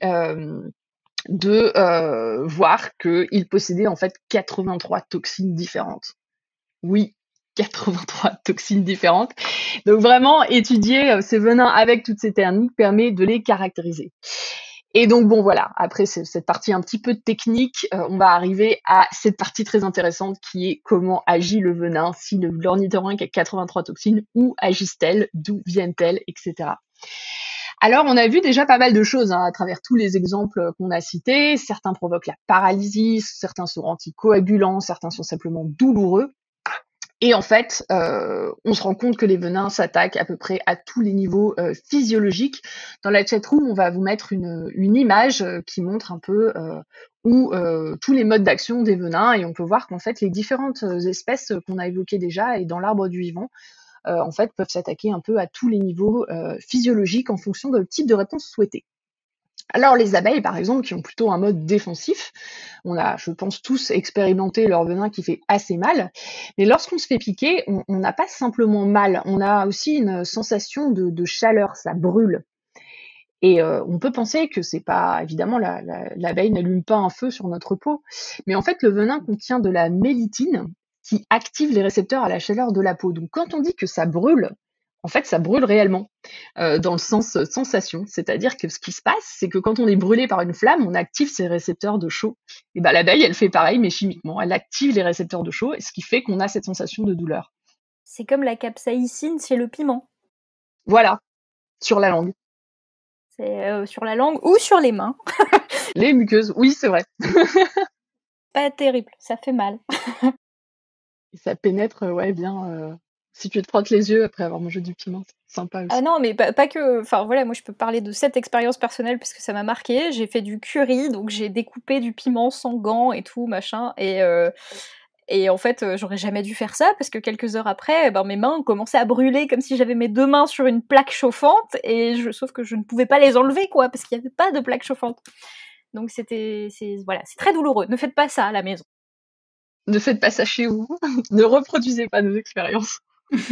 de voir qu'il possédait en fait 83 toxines différentes. Oui, 83 toxines différentes. Donc vraiment, étudier ces venins avec toutes ces techniques permet de les caractériser. Et donc bon voilà, après cette partie un petit peu technique, on va arriver à cette partie très intéressante qui est comment agit le venin, si l'ornithorynque a 83 toxines, où agissent-elles, d'où viennent-elles, etc. Alors on a vu déjà pas mal de choses à travers tous les exemples qu'on a cités. Certains provoquent la paralysie, certains sont anticoagulants, certains sont simplement douloureux. Et en fait, on se rend compte que les venins s'attaquent à peu près à tous les niveaux physiologiques. Dans la chatroom, on va vous mettre une image qui montre un peu tous les modes d'action des venins, et on peut voir qu'en fait, les différentes espèces qu'on a évoquées déjà et dans l'arbre du vivant, en fait, peuvent s'attaquer un peu à tous les niveaux physiologiques en fonction du type de réponse souhaitée. Alors les abeilles, par exemple, qui ont plutôt un mode défensif, on a, je pense, tous expérimenté leur venin qui fait assez mal, mais lorsqu'on se fait piquer, on n'a pas simplement mal, on a aussi une sensation de chaleur, ça brûle. Et on peut penser que c'est pas, évidemment, l'abeille n'allume pas un feu sur notre peau, mais en fait le venin contient de la mélitine qui active les récepteurs à la chaleur de la peau. Donc quand on dit que ça brûle, en fait ça brûle réellement, dans le sens sensation. C'est-à-dire que ce qui se passe, c'est que quand on est brûlé par une flamme, on active ces récepteurs de chaud. Et ben l'abeille, elle fait pareil, mais chimiquement. Elle active les récepteurs de chaud, ce qui fait qu'on a cette sensation de douleur. C'est comme la capsaïcine chez le piment. Voilà, sur la langue. C'est sur la langue ou sur les mains. Les muqueuses, oui, c'est vrai. Pas terrible, ça fait mal. Et ça pénètre, ouais, bien. Si tu te frottes les yeux après avoir mangé du piment, c'est sympa aussi. Ah non, mais pas que... Enfin voilà, moi je peux parler de cette expérience personnelle parce que ça m'a marqué. J'ai fait du curry, donc j'ai découpé du piment sans gants et tout, machin. Et en fait, j'aurais jamais dû faire ça parce que quelques heures après, mes mains ont commencé à brûler comme si j'avais mes 2 mains sur une plaque chauffante. Sauf que je ne pouvais pas les enlever, quoi, parce qu'il n'y avait pas de plaque chauffante. Donc c'est très douloureux. Ne faites pas ça à la maison. Ne faites pas ça chez vous. Ne reproduisez pas nos expériences.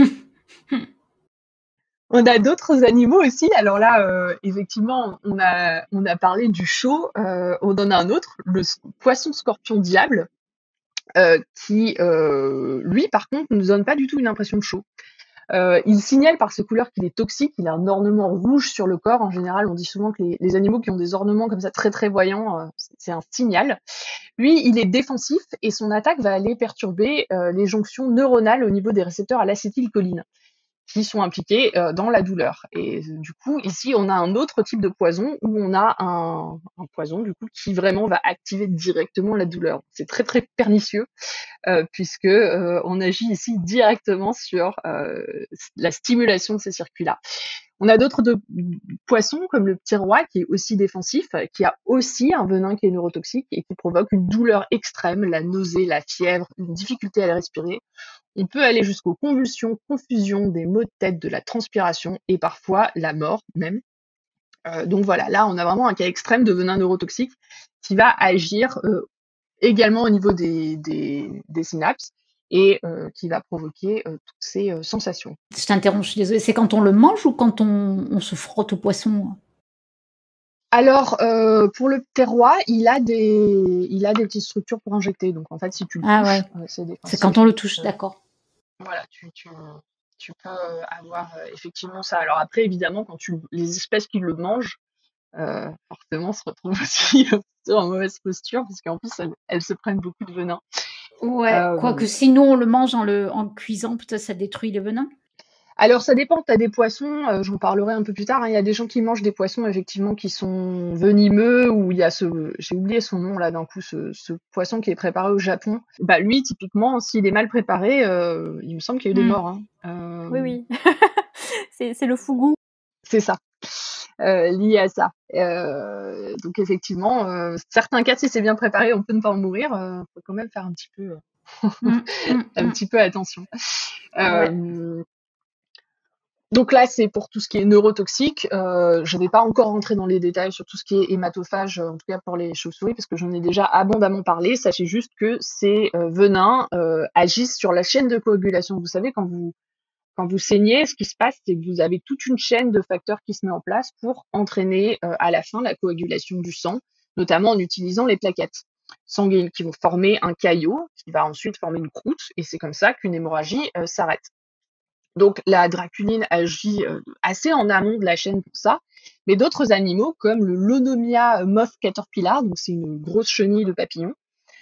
On a d'autres animaux aussi. Alors là, effectivement, on a parlé du chaud. On en a un autre, le poisson scorpion diable, qui, lui, par contre, ne nous donne pas du tout une impression de chaud. Il signale par ses couleurs qu'il est toxique. Il a un ornement rouge sur le corps. En général, on dit souvent que les animaux qui ont des ornements comme ça très très voyants, c'est un signal. Lui, il est défensif et son attaque va aller perturber les jonctions neuronales au niveau des récepteurs à l'acétylcholine qui sont impliqués dans la douleur. Et du coup, ici, on a un autre type de poison où on a un poison du coup qui vraiment va activer directement la douleur. C'est très très pernicieux puisque on agit ici directement sur la stimulation de ces circuits-là. On a d'autres poissons comme le petit roi qui est aussi défensif, qui a aussi un venin qui est neurotoxique et qui provoque une douleur extrême, la nausée, la fièvre, une difficulté à le respirer. On peut aller jusqu'aux convulsions, confusions, des maux de tête, de la transpiration et parfois la mort même. Donc voilà, là on a vraiment un cas extrême de venin neurotoxique qui va agir également au niveau des synapses et qui va provoquer toutes ces sensations. Je t'interromps, je suis désolée. C'est quand on le mange ou quand on se frotte au poisson? Alors, pour le terroir, il a des petites structures pour injecter. Donc en fait, si tu le touches, c'est quand on le touche, d'accord. Voilà, tu peux avoir effectivement ça. Alors après, évidemment, les espèces qui le mangent, forcément se retrouvent aussi plutôt en mauvaise posture, parce qu'en plus, elles se prennent beaucoup de venin. Ouais, quoique sinon on le mange en cuisant, peut-être ça détruit le venin. Alors ça dépend, tu as des poissons, j'en parlerai un peu plus tard, hein. Il y a des gens qui mangent des poissons effectivement qui sont venimeux, ou il y a j'ai oublié son nom là d'un coup, ce poisson qui est préparé au Japon. Bah lui typiquement, s'il est mal préparé, il me semble qu'il y a eu des morts, hein. Oui. C'est le fougou. C'est ça, lié à ça. Donc effectivement, certains cas, si c'est bien préparé, on peut ne pas en mourir. Faut quand même faire un petit peu, un petit peu attention. Ouais. Donc là, c'est pour tout ce qui est neurotoxique. Je ne vais pas encore rentrer dans les détails sur tout ce qui est hématophage, en tout cas pour les chauves-souris, parce que j'en ai déjà abondamment parlé. Sachez juste que ces venins agissent sur la chaîne de coagulation. Vous savez, quand vous saignez, ce qui se passe, c'est que vous avez toute une chaîne de facteurs qui se met en place pour entraîner à la fin la coagulation du sang, notamment en utilisant les plaquettes sanguines qui vont former un caillot, qui va ensuite former une croûte, et c'est comme ça qu'une hémorragie s'arrête. Donc la draculine agit assez en amont de la chaîne pour ça, mais d'autres animaux comme le Lonomia moth caterpillar, donc c'est une grosse chenille de papillon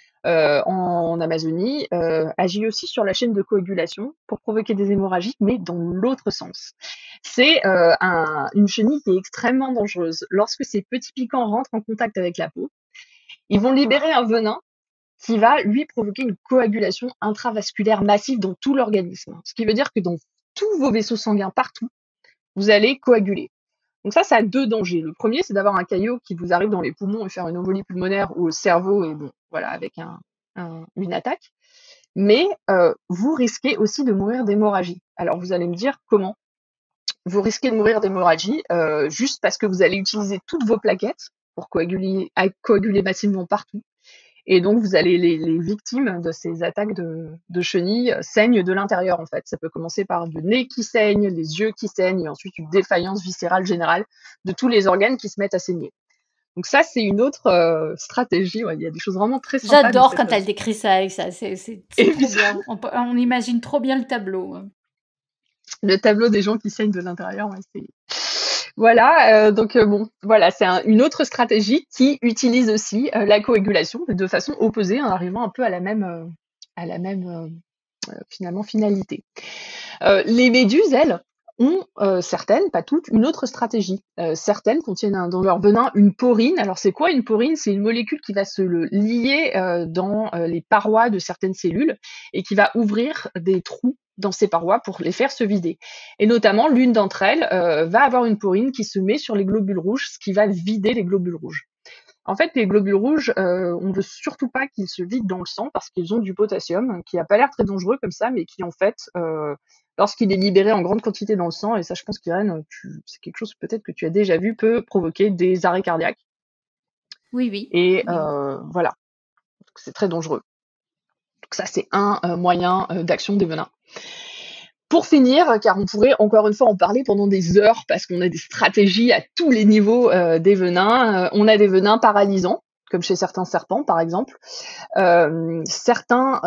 en Amazonie, agit aussi sur la chaîne de coagulation pour provoquer des hémorragies, mais dans l'autre sens. C'est une chenille qui est extrêmement dangereuse. Lorsque ces petits piquants rentrent en contact avec la peau, ils vont libérer un venin qui va lui provoquer une coagulation intravasculaire massive dans tout l'organisme. Ce qui veut dire que dans tous vos vaisseaux sanguins partout, vous allez coaguler. Donc ça a deux dangers. Le premier, c'est d'avoir un caillot qui vous arrive dans les poumons et faire une embolie pulmonaire ou au cerveau, et bon, voilà, avec une attaque. Mais vous risquez aussi de mourir d'hémorragie. Alors vous allez me dire comment? Vous risquez de mourir d'hémorragie juste parce que vous allez utiliser toutes vos plaquettes pour coaguler massivement partout. Et donc, vous allez les victimes de ces attaques de chenilles saignent de l'intérieur, en fait. Ça peut commencer par le nez qui saigne, les yeux qui saignent, et ensuite une défaillance viscérale générale de tous les organes qui se mettent à saigner. Donc ça, c'est une autre stratégie. Ouais, il y a des choses vraiment très sympas. J'adore quand elle décrit ça avec ça. C'est trop bien. On imagine trop bien le tableau. Le tableau des gens qui saignent de l'intérieur, ouais, c'est... Voilà, donc bon, voilà, c'est une autre stratégie qui utilise aussi la coagulation de façon opposée, en arrivant un peu à la même finalement finalité. Les méduses, elles, ont certaines, pas toutes, une autre stratégie. Certaines contiennent dans leur venin une porine. Alors c'est quoi une porine? C'est une molécule qui va se lier dans les parois de certaines cellules et qui va ouvrir des trous dans ces parois pour les faire se vider. Et notamment, l'une d'entre elles va avoir une porine qui se met sur les globules rouges, ce qui va vider les globules rouges. En fait, les globules rouges, on ne veut surtout pas qu'ils se vident dans le sang parce qu'ils ont du potassium, qui n'a pas l'air très dangereux comme ça, mais qui en fait, lorsqu'il est libéré en grande quantité dans le sang, et ça je pense qu'Irène, c'est quelque chose peut-être que tu as déjà vu, peut provoquer des arrêts cardiaques. Oui. Et voilà, donc c'est très dangereux. Donc ça c'est un moyen d'action des venins. Pour finir, car on pourrait encore une fois en parler pendant des heures, parce qu'on a des stratégies à tous les niveaux des venins. On a des venins paralysants, comme chez certains serpents par exemple. Certains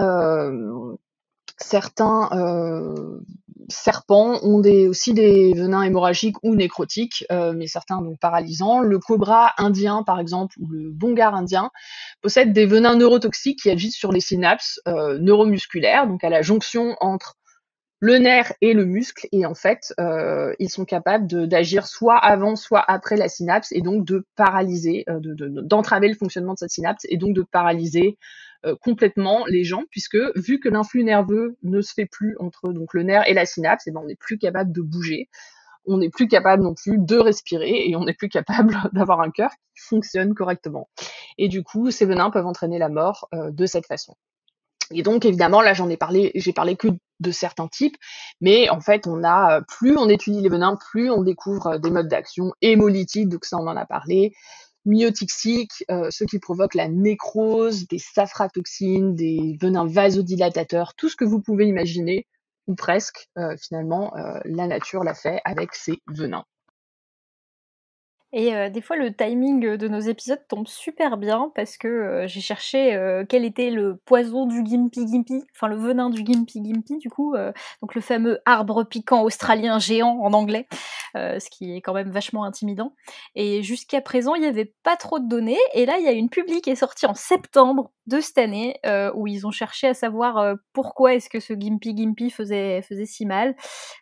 serpents ont aussi des venins hémorragiques ou nécrotiques, mais certains donc paralysants. Le cobra indien par exemple, ou le bongar indien, possèdent des venins neurotoxiques qui agissent sur les synapses neuromusculaires, donc à la jonction entre le nerf et le muscle, et en fait, ils sont capables d'agir soit avant, soit après la synapse, et donc de paralyser, d'entraver le fonctionnement de cette synapse, et donc de paralyser complètement les gens, puisque vu que l'influx nerveux ne se fait plus entre donc le nerf et la synapse, et ben on n'est plus capable de bouger, on n'est plus capable non plus de respirer, et on n'est plus capable d'avoir un cœur qui fonctionne correctement. Et du coup, ces venins peuvent entraîner la mort de cette façon. Et donc, évidemment, là, j'ai parlé que de certains types, mais en fait, plus on étudie les venins, plus on découvre des modes d'action hémolytiques, donc ça, on en a parlé, myotixiques, ceux qui provoquent la nécrose, des safratoxines, des venins vasodilatateurs, tout ce que vous pouvez imaginer, ou presque, finalement, la nature l'a fait avec ces venins. Et des fois, le timing de nos épisodes tombe super bien parce que j'ai cherché quel était le poison du Gimpy Gimpy, enfin le venin du Gimpy Gimpy du coup, donc le fameux arbre piquant australien géant en anglais, ce qui est quand même vachement intimidant. Et jusqu'à présent, il n'y avait pas trop de données. Et là, il y a une publi qui est sortie en septembre de cette année où ils ont cherché à savoir pourquoi est-ce que ce Gimpy Gimpy faisait si mal.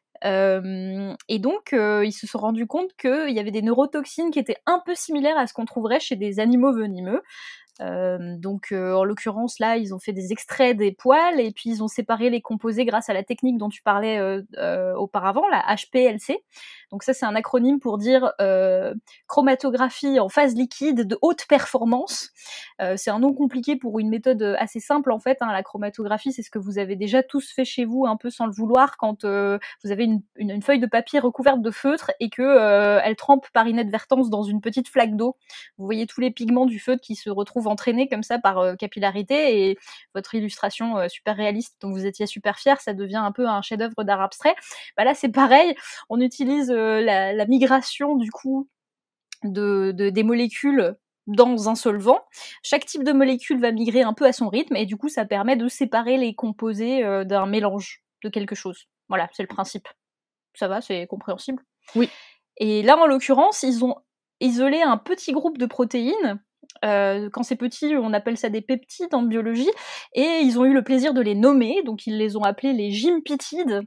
Et donc, ils se sont rendus compte qu'il y avait des neurotoxines qui étaient un peu similaires à ce qu'on trouverait chez des animaux venimeux. Donc, en l'occurrence, là, ils ont fait des extraits des poils et puis ils ont séparé les composés grâce à la technique dont tu parlais auparavant, la HPLC. Donc ça, c'est un acronyme pour dire chromatographie en phase liquide de haute performance. C'est un nom compliqué pour une méthode assez simple, en fait. La chromatographie, c'est ce que vous avez déjà tous fait chez vous, un peu sans le vouloir, quand vous avez une feuille de papier recouverte de feutre et que elle trempe par inadvertance dans une petite flaque d'eau. Vous voyez tous les pigments du feutre qui se retrouvent entraînés comme ça par capillarité, et votre illustration super réaliste dont vous étiez super fiers, ça devient un peu un chef-d'œuvre d'art abstrait. Bah là, c'est pareil, on utilise la migration du coup des molécules dans un solvant. Chaque type de molécule va migrer un peu à son rythme et du coup ça permet de séparer les composés d'un mélange de quelque chose. Voilà, c'est le principe. Ça va, c'est compréhensible? Oui. Et là, en l'occurrence, ils ont isolé un petit groupe de protéines. Quand c'est petit, on appelle ça des peptides en biologie, et ils ont eu le plaisir de les nommer, donc ils les ont appelés les gympitides.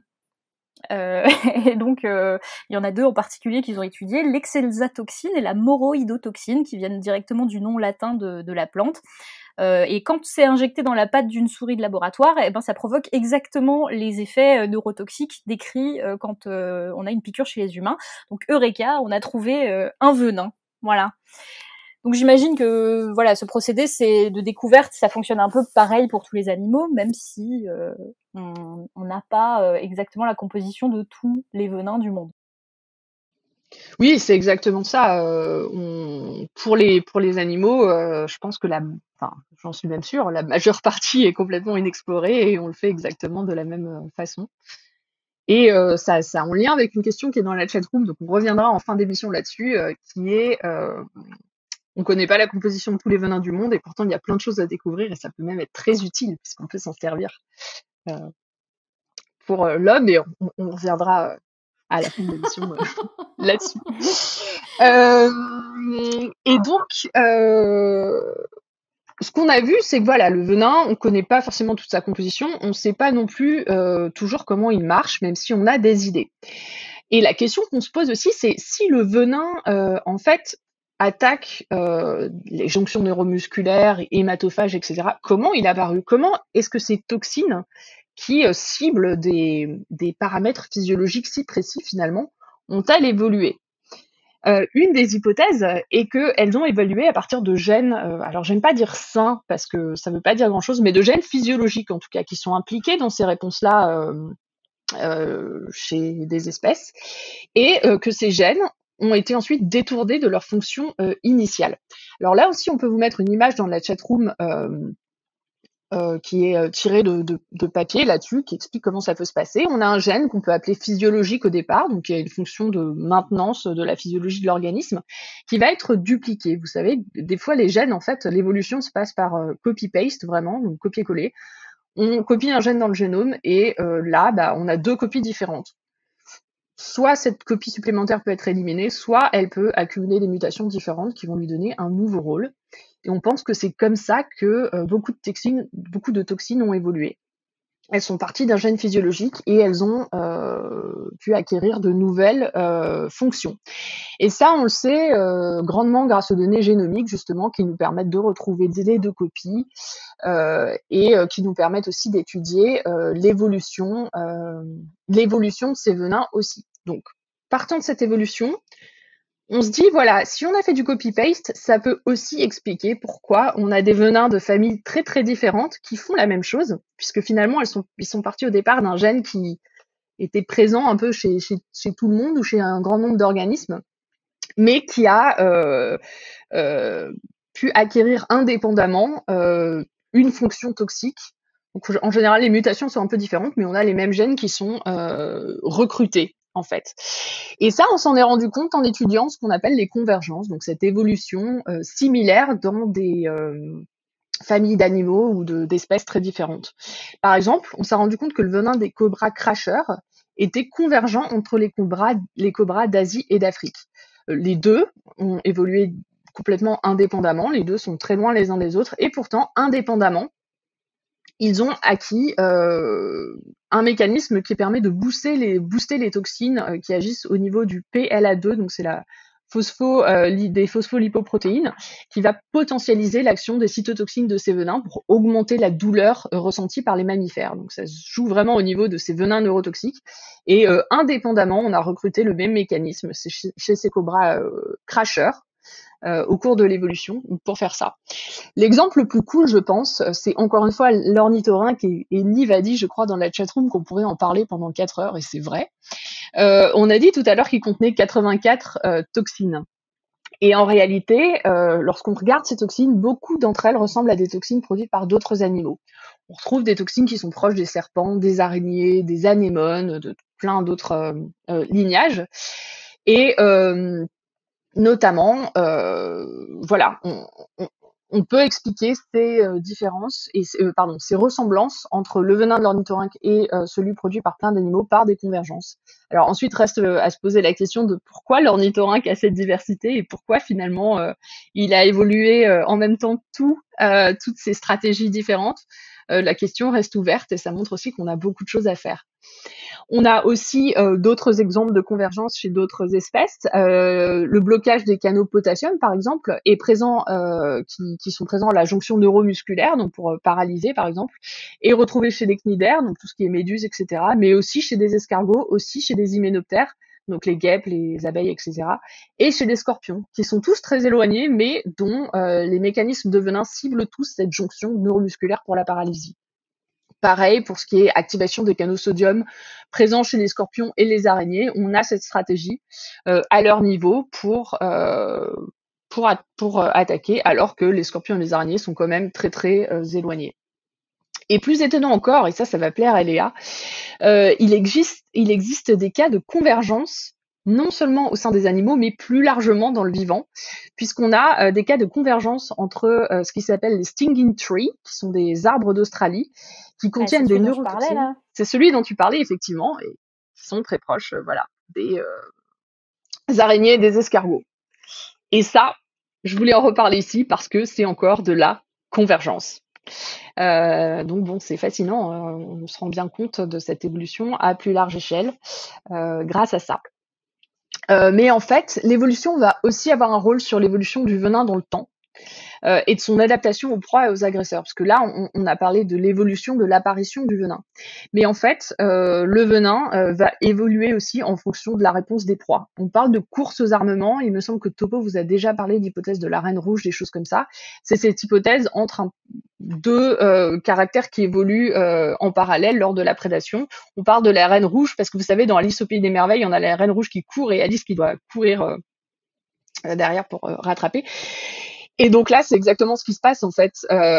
Et donc, il y en a deux en particulier qu'ils ont étudiés, l'exelzatoxine et la moroïdotoxine, qui viennent directement du nom latin de la plante. Et quand c'est injecté dans la patte d'une souris de laboratoire, eh ben, ça provoque exactement les effets neurotoxiques décrits quand on a une piqûre chez les humains. Donc, Eureka, on a trouvé un venin. Voilà. Donc j'imagine que voilà, ce procédé c'est de découverte, ça fonctionne un peu pareil pour tous les animaux, même si on n'a pas exactement la composition de tous les venins du monde. Oui, c'est exactement ça. Pour les animaux, je pense que enfin, j'en suis même sûre, la majeure partie est complètement inexplorée et on le fait exactement de la même façon. Et ça en lien avec une question qui est dans la chatroom, donc on reviendra en fin d'émission là-dessus, qui est on connaît pas la composition de tous les venins du monde et pourtant il y a plein de choses à découvrir et ça peut même être très utile puisqu'on peut s'en servir pour l'homme, et on reviendra à la fin de l'émission là-dessus. Et donc, ce qu'on a vu, c'est que voilà, le venin, on connaît pas forcément toute sa composition, on sait pas non plus toujours comment il marche, même si on a des idées. Et la question qu'on se pose aussi, c'est si le venin, en fait, attaque les jonctions neuromusculaires, hématophages, etc., comment il est apparu? Comment est-ce que ces toxines qui ciblent des paramètres physiologiques si précis, finalement, ont-elles évolué? Une des hypothèses est qu'elles ont évolué à partir de gènes, alors j'aime pas dire sains parce que ça veut pas dire grand-chose, mais de gènes physiologiques en tout cas, qui sont impliqués dans ces réponses-là chez des espèces, et que ces gènes ont été ensuite détournés de leur fonction initiale. Alors là aussi, on peut vous mettre une image dans la chatroom qui est tirée de papier là-dessus, qui explique comment ça peut se passer. On a un gène qu'on peut appeler physiologique au départ, donc qui a une fonction de maintenance de la physiologie de l'organisme, qui va être dupliqué. Vous savez, des fois les gènes, en fait, l'évolution se passe par copy-paste, vraiment, donc copier-coller. On copie un gène dans le génome et là, on a deux copies différentes. Soit cette copie supplémentaire peut être éliminée, soit elle peut accumuler des mutations différentes qui vont lui donner un nouveau rôle. Et on pense que c'est comme ça que beaucoup de toxines ont évolué. Elles sont parties d'un gène physiologique et elles ont pu acquérir de nouvelles fonctions. Et ça, on le sait grandement grâce aux données génomiques, justement, qui nous permettent de retrouver des deux copies et qui nous permettent aussi d'étudier l'évolution de ces venins aussi. Donc, partant de cette évolution, on se dit, voilà, si on a fait du copy-paste, ça peut aussi expliquer pourquoi on a des venins de familles très très différentes qui font la même chose, puisque finalement, ils sont partis au départ d'un gène qui était présent un peu chez tout le monde ou chez un grand nombre d'organismes, mais qui a pu acquérir indépendamment une fonction toxique. Donc, en général, les mutations sont un peu différentes, mais on a les mêmes gènes qui sont recrutés en fait. Et ça, on s'en est rendu compte en étudiant ce qu'on appelle les convergences, donc cette évolution similaire dans des familles d'animaux ou d'espèces très différentes. Par exemple, on s'est rendu compte que le venin des cobras cracheurs était convergent entre les cobras d'Asie et d'Afrique. Les deux ont évolué complètement indépendamment, les deux sont très loin les uns des autres, et pourtant, indépendamment, ils ont acquis un mécanisme qui permet de booster les toxines qui agissent au niveau du PLA2, donc c'est la des phospholipoprotéines, qui va potentialiser l'action des cytotoxines de ces venins pour augmenter la douleur ressentie par les mammifères. Donc ça se joue vraiment au niveau de ces venins neurotoxiques. Et indépendamment, on a recruté le même mécanisme chez ces cobras cracheurs au cours de l'évolution pour faire ça. L'exemple le plus cool, je pense, c'est encore une fois l'ornithorynque et Nive a dit, je crois, dans la chatroom qu'on pourrait en parler pendant 4 heures, et c'est vrai. On a dit tout à l'heure qu'il contenait 84 toxines. Et en réalité, lorsqu'on regarde ces toxines, beaucoup d'entre elles ressemblent à des toxines produites par d'autres animaux. On retrouve des toxines qui sont proches des serpents, des araignées, des anémones, de plein d'autres lignages. Et notamment, voilà, on peut expliquer ces différences et ces ressemblances entre le venin de l'ornithorynque et celui produit par plein d'animaux par des convergences. Alors ensuite reste à se poser la question de pourquoi l'ornithorynque a cette diversité et pourquoi finalement il a évolué en même temps toutes ces stratégies différentes. La question reste ouverte et ça montre aussi qu'on a beaucoup de choses à faire. On a aussi d'autres exemples de convergence chez d'autres espèces. Le blocage des canaux potassium, par exemple, est présent, qui sont présents à la jonction neuromusculaire, donc pour paralyser, par exemple, et retrouvé chez les cnidaires, donc tout ce qui est méduses, etc., mais aussi chez des escargots, aussi chez des hyménoptères, donc les guêpes, les abeilles, etc., et chez les scorpions, qui sont tous très éloignés, mais dont les mécanismes de venin ciblent tous cette jonction neuromusculaire pour la paralysie. Pareil, pour ce qui est activation des canaux sodium présents chez les scorpions et les araignées, on a cette stratégie à leur niveau pour attaquer, alors que les scorpions et les araignées sont quand même très très éloignés. Et plus étonnant encore, et ça va plaire à Léa, il existe des cas de convergence non seulement au sein des animaux, mais plus largement dans le vivant, puisqu'on a des cas de convergence entre ce qui s'appelle les stinging trees, qui sont des arbres d'Australie, qui contiennent des neurotoxines. C'est celui dont tu parlais, effectivement, et qui sont très proches des araignées et des escargots. Et ça, je voulais en reparler ici parce que c'est encore de la convergence. Donc bon, c'est fascinant, on se rend bien compte de cette évolution à plus large échelle grâce à ça. Mais en fait, l'évolution va aussi avoir un rôle sur l'évolution du venin dans le temps et de son adaptation aux proies et aux agresseurs. Parce que là, on a parlé de l'évolution de l'apparition du venin. Mais en fait, le venin va évoluer aussi en fonction de la réponse des proies. On parle de course aux armements. Il me semble que Topo vous a déjà parlé d'hypothèse de la reine rouge, des choses comme ça. C'est cette hypothèse entre deux caractères qui évoluent en parallèle lors de la prédation. On parle de la reine rouge parce que vous savez, dans Alice au pays des merveilles, on a la reine rouge qui court et Alice qui doit courir derrière pour rattraper. Et donc là, c'est exactement ce qui se passe en fait.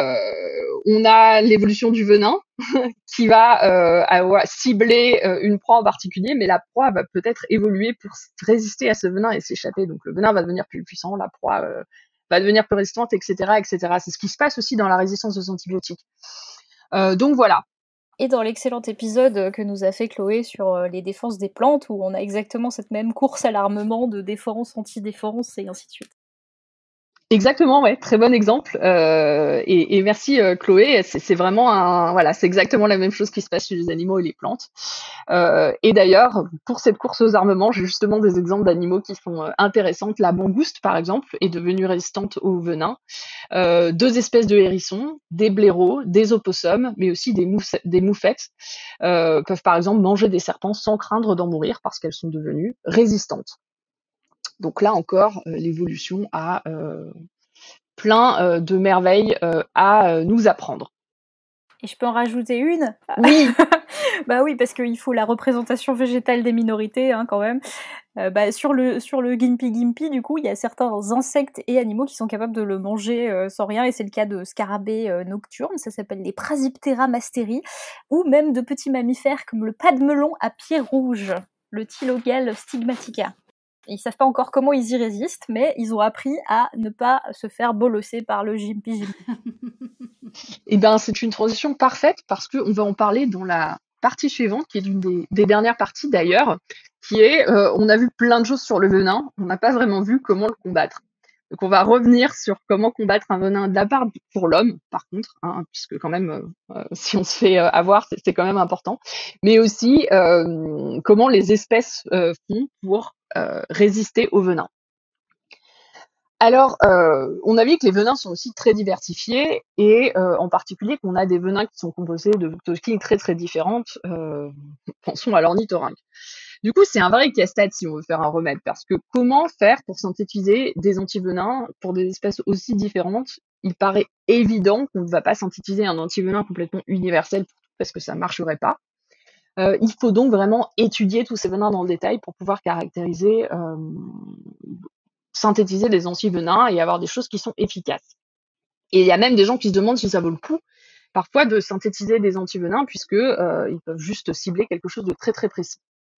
On a l'évolution du venin qui va cibler une proie en particulier, mais la proie va peut-être évoluer pour résister à ce venin et s'échapper. Donc le venin va devenir plus puissant, la proie va devenir plus résistante, etc., etc. C'est ce qui se passe aussi dans la résistance aux antibiotiques. Donc voilà. Et dans l'excellent épisode que nous a fait Chloé sur les défenses des plantes, où on a exactement cette même course à l'armement de défense, anti-défense et ainsi de suite. Exactement, ouais, très bon exemple. Et merci Chloé. C'est vraiment c'est exactement la même chose qui se passe chez les animaux et les plantes. Et d'ailleurs, pour cette course aux armements, j'ai justement des exemples d'animaux qui sont intéressantes. La mangouste, par exemple, est devenue résistante au venin. 2 espèces de hérissons, des blaireaux, des opossums, mais aussi des moufettes peuvent par exemple manger des serpents sans craindre d'en mourir parce qu'elles sont devenues résistantes. Donc là encore, l'évolution a plein de merveilles à nous apprendre. Et je peux en rajouter une ? Oui. Bah oui, parce qu'il faut la représentation végétale des minorités quand même. Sur le Gimpy, du coup, il y a certains insectes et animaux qui sont capables de le manger sans rien, et c'est le cas de scarabées nocturnes, ça s'appelle les Prasiptera masteri, ou même de petits mammifères comme le pademelon à pieds rouges. le Thylogale stigmatica. Ils savent pas encore comment ils y résistent, mais ils ont appris à ne pas se faire bolosser par le Gimpy. Eh ben, c'est une transition parfaite parce qu'on va en parler dans la partie suivante, qui est l'une des dernières parties d'ailleurs, qui est, on a vu plein de choses sur le venin, on n'a pas vraiment vu comment le combattre. Donc on va revenir sur comment combattre un venin de la part pour l'homme, par contre, hein, puisque quand même, si on se fait avoir, c'est quand même important, mais aussi comment les espèces font pour résister au venin. Alors, on a vu que les venins sont aussi très diversifiés et en particulier qu'on a des venins qui sont composés de toxines très très différentes. Pensons à l'ornithorynque. Du coup, c'est un vrai casse-tête si on veut faire un remède, parce que comment faire pour synthétiser des antivenins pour des espèces aussi différentes? Il paraît évident qu'on ne va pas synthétiser un antivenin complètement universel parce que ça marcherait pas. Il faut donc vraiment étudier tous ces venins dans le détail pour pouvoir caractériser, synthétiser des antivenins et avoir des choses qui sont efficaces. Et il y a même des gens qui se demandent si ça vaut le coup parfois de synthétiser des antivenins puisque ils peuvent juste cibler quelque chose de très très précis.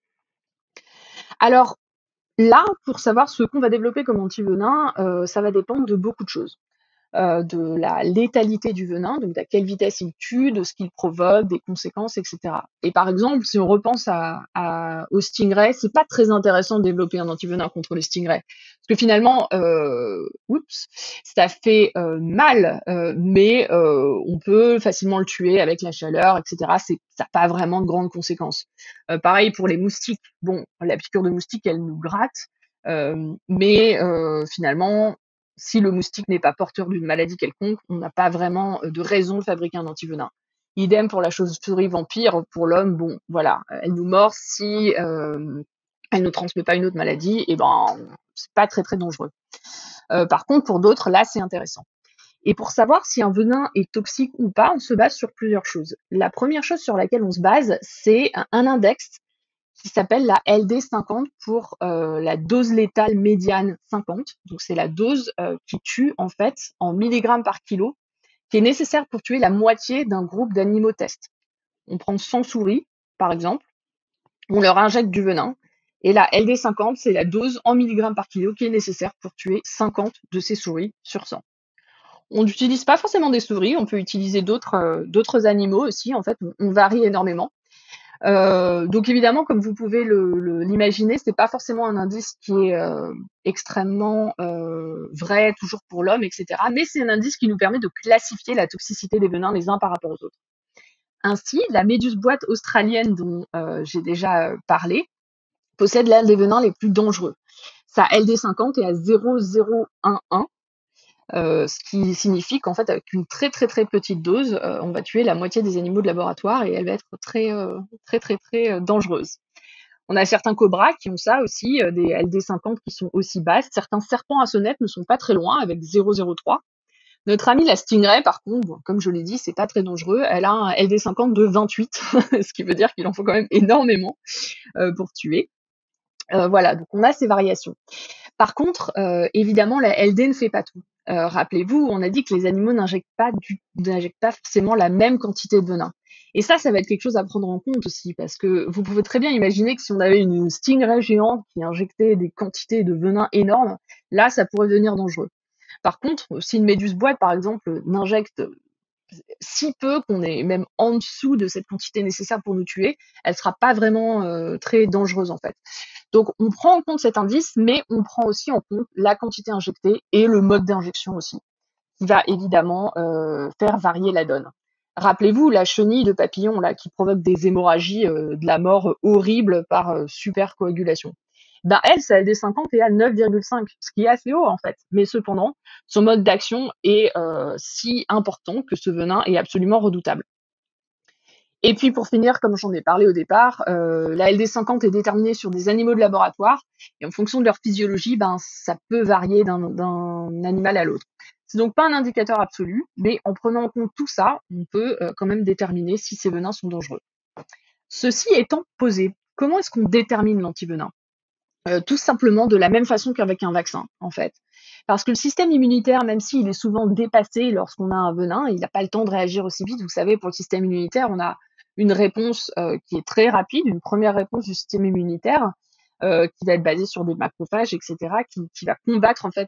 Alors là, pour savoir ce qu'on va développer comme antivenin, ça va dépendre de beaucoup de choses. De la létalité du venin, donc à quelle vitesse il tue, de ce qu'il provoque, des conséquences, etc. Et par exemple, si on repense au stingray, c'est pas très intéressant de développer un antivenin contre les stingrays, parce que finalement, ça fait mal, mais on peut facilement le tuer avec la chaleur, etc. Ça n'a pas vraiment de grandes conséquences. Pareil pour les moustiques. Bon, la piqûre de moustique, elle nous gratte, mais finalement, si le moustique n'est pas porteur d'une maladie quelconque, on n'a pas vraiment de raison de fabriquer un antivenin. Idem pour la chauve-souris vampire, pour l'homme, bon, voilà, elle nous mord si elle ne transmet pas une autre maladie, et ben, c'est pas très très dangereux. Par contre, pour d'autres, là, c'est intéressant. Et pour savoir si un venin est toxique ou pas, on se base sur plusieurs choses. La première chose sur laquelle on se base, c'est un index qui s'appelle la LD50 pour la dose létale médiane 50. Donc c'est la dose qui tue en fait en milligrammes par kilo, qui est nécessaire pour tuer la moitié d'un groupe d'animaux test. On prend 100 souris, par exemple, on leur injecte du venin, et la LD50, c'est la dose en milligrammes par kilo qui est nécessaire pour tuer 50 de ces souris sur 100. On n'utilise pas forcément des souris, on peut utiliser d'autres animaux aussi, en fait, on varie énormément. Donc évidemment, comme vous pouvez l'imaginer, c'est pas forcément un indice qui est extrêmement vrai toujours pour l'homme, etc. Mais c'est un indice qui nous permet de classifier la toxicité des venins les uns par rapport aux autres. Ainsi, la méduse boîte australienne dont j'ai déjà parlé possède l'un des venins les plus dangereux. Sa LD50 est à 0,011. Ce qui signifie qu'en fait, avec une très très très petite dose, on va tuer la moitié des animaux de laboratoire et elle va être très très très très dangereuse. On a certains cobras qui ont ça aussi, des LD50 qui sont aussi basses. Certains serpents à sonnette ne sont pas très loin, avec 0,03. Notre amie la stingray, par contre, bon, comme je l'ai dit, c'est pas très dangereux. Elle a un LD50 de 28, ce qui veut dire qu'il en faut quand même énormément pour tuer. Voilà, donc on a ces variations. Par contre, évidemment, la LD ne fait pas tout. Rappelez-vous, on a dit que les animaux n'injectent pas forcément la même quantité de venin. Et ça va être quelque chose à prendre en compte aussi, parce que vous pouvez très bien imaginer que si on avait une stingray géante qui injectait des quantités de venin énormes, là, ça pourrait devenir dangereux. Par contre, si une méduse boîte, par exemple, n'injecte si peu qu'on est même en dessous de cette quantité nécessaire pour nous tuer, elle sera pas vraiment très dangereuse en fait. Donc on prend en compte cet indice, mais on prend aussi en compte la quantité injectée et le mode d'injection aussi, qui va évidemment faire varier la donne. Rappelez-vous la chenille de papillon là qui provoque des hémorragies, de la mort horrible par supercoagulation. Ben elle, sa LD50 est à 9,5, ce qui est assez haut en fait. Mais cependant, son mode d'action est si important que ce venin est absolument redoutable. Et puis pour finir, comme j'en ai parlé au départ, la LD50 est déterminée sur des animaux de laboratoire et en fonction de leur physiologie, ben ça peut varier d'un animal à l'autre. C'est donc pas un indicateur absolu, mais en prenant en compte tout ça, on peut quand même déterminer si ces venins sont dangereux. Ceci étant posé, comment est-ce qu'on détermine l'antivenin ? Tout simplement de la même façon qu'avec un vaccin, en fait. Parce que le système immunitaire, même s'il est souvent dépassé lorsqu'on a un venin, il n'a pas le temps de réagir aussi vite. Vous savez, pour le système immunitaire, on a une réponse qui est très rapide, une première réponse du système immunitaire qui va être basée sur des macrophages, etc., qui va combattre en fait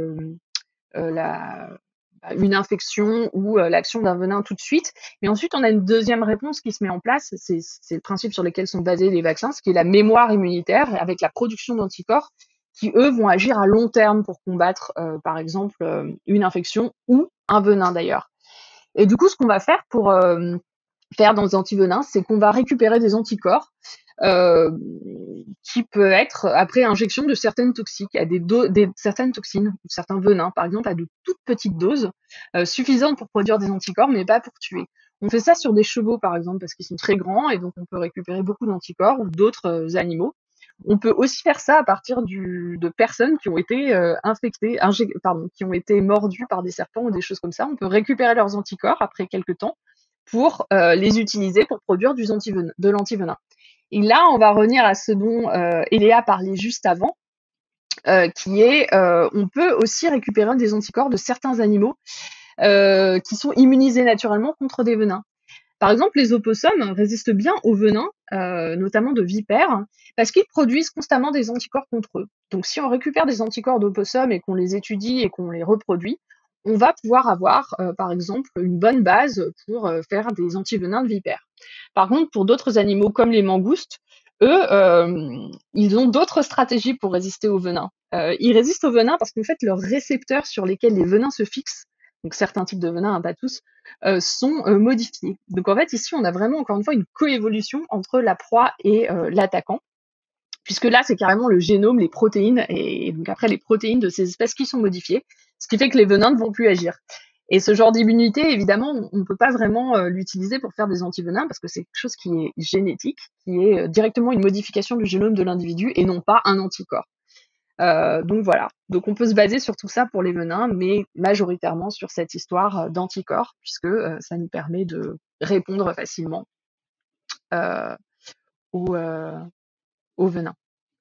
une infection ou l'action d'un venin tout de suite. Mais ensuite, on a une deuxième réponse qui se met en place. C'est le principe sur lequel sont basés les vaccins, ce qui est la mémoire immunitaire avec la production d'anticorps qui, eux, vont agir à long terme pour combattre, par exemple, une infection ou un venin d'ailleurs. Et du coup, ce qu'on va faire pour faire dans les antivenins, c'est qu'on va récupérer des anticorps qui peut être après injection de certaines toxiques, à certaines toxines, certains venins, par exemple, à de toutes petites doses, suffisantes pour produire des anticorps, mais pas pour tuer. On fait ça sur des chevaux, par exemple, parce qu'ils sont très grands et donc on peut récupérer beaucoup d'anticorps ou d'autres animaux. On peut aussi faire ça à partir de personnes qui ont été qui ont été mordues par des serpents ou des choses comme ça. On peut récupérer leurs anticorps après quelques temps pour les utiliser pour produire de l'antivenin. Et là, on va revenir à ce dont Eléa parlait juste avant, qui est on peut aussi récupérer des anticorps de certains animaux qui sont immunisés naturellement contre des venins. Par exemple, les opossums résistent bien aux venins, notamment de vipères, parce qu'ils produisent constamment des anticorps contre eux. Donc si on récupère des anticorps d'opossums et qu'on les étudie et qu'on les reproduit, on va pouvoir avoir, par exemple, une bonne base pour faire des antivenins de vipères. Par contre, pour d'autres animaux comme les mangoustes, eux, ils ont d'autres stratégies pour résister aux venins. Ils résistent aux venins parce qu'en fait, leurs récepteurs sur lesquels les venins se fixent, donc certains types de venins, pas tous, sont modifiés. Donc en fait, ici, on a vraiment, encore une fois, une coévolution entre la proie et l'attaquant, puisque là, c'est carrément le génome, les protéines, et donc après, les protéines de ces espèces qui sont modifiées, ce qui fait que les venins ne vont plus agir. Et ce genre d'immunité, évidemment, on ne peut pas vraiment l'utiliser pour faire des antivenins parce que c'est quelque chose qui est génétique, qui est directement une modification du génome de l'individu et non pas un anticorps. Donc voilà. Donc on peut se baser sur tout ça pour les venins, mais majoritairement sur cette histoire d'anticorps, puisque ça nous permet de répondre facilement aux venins.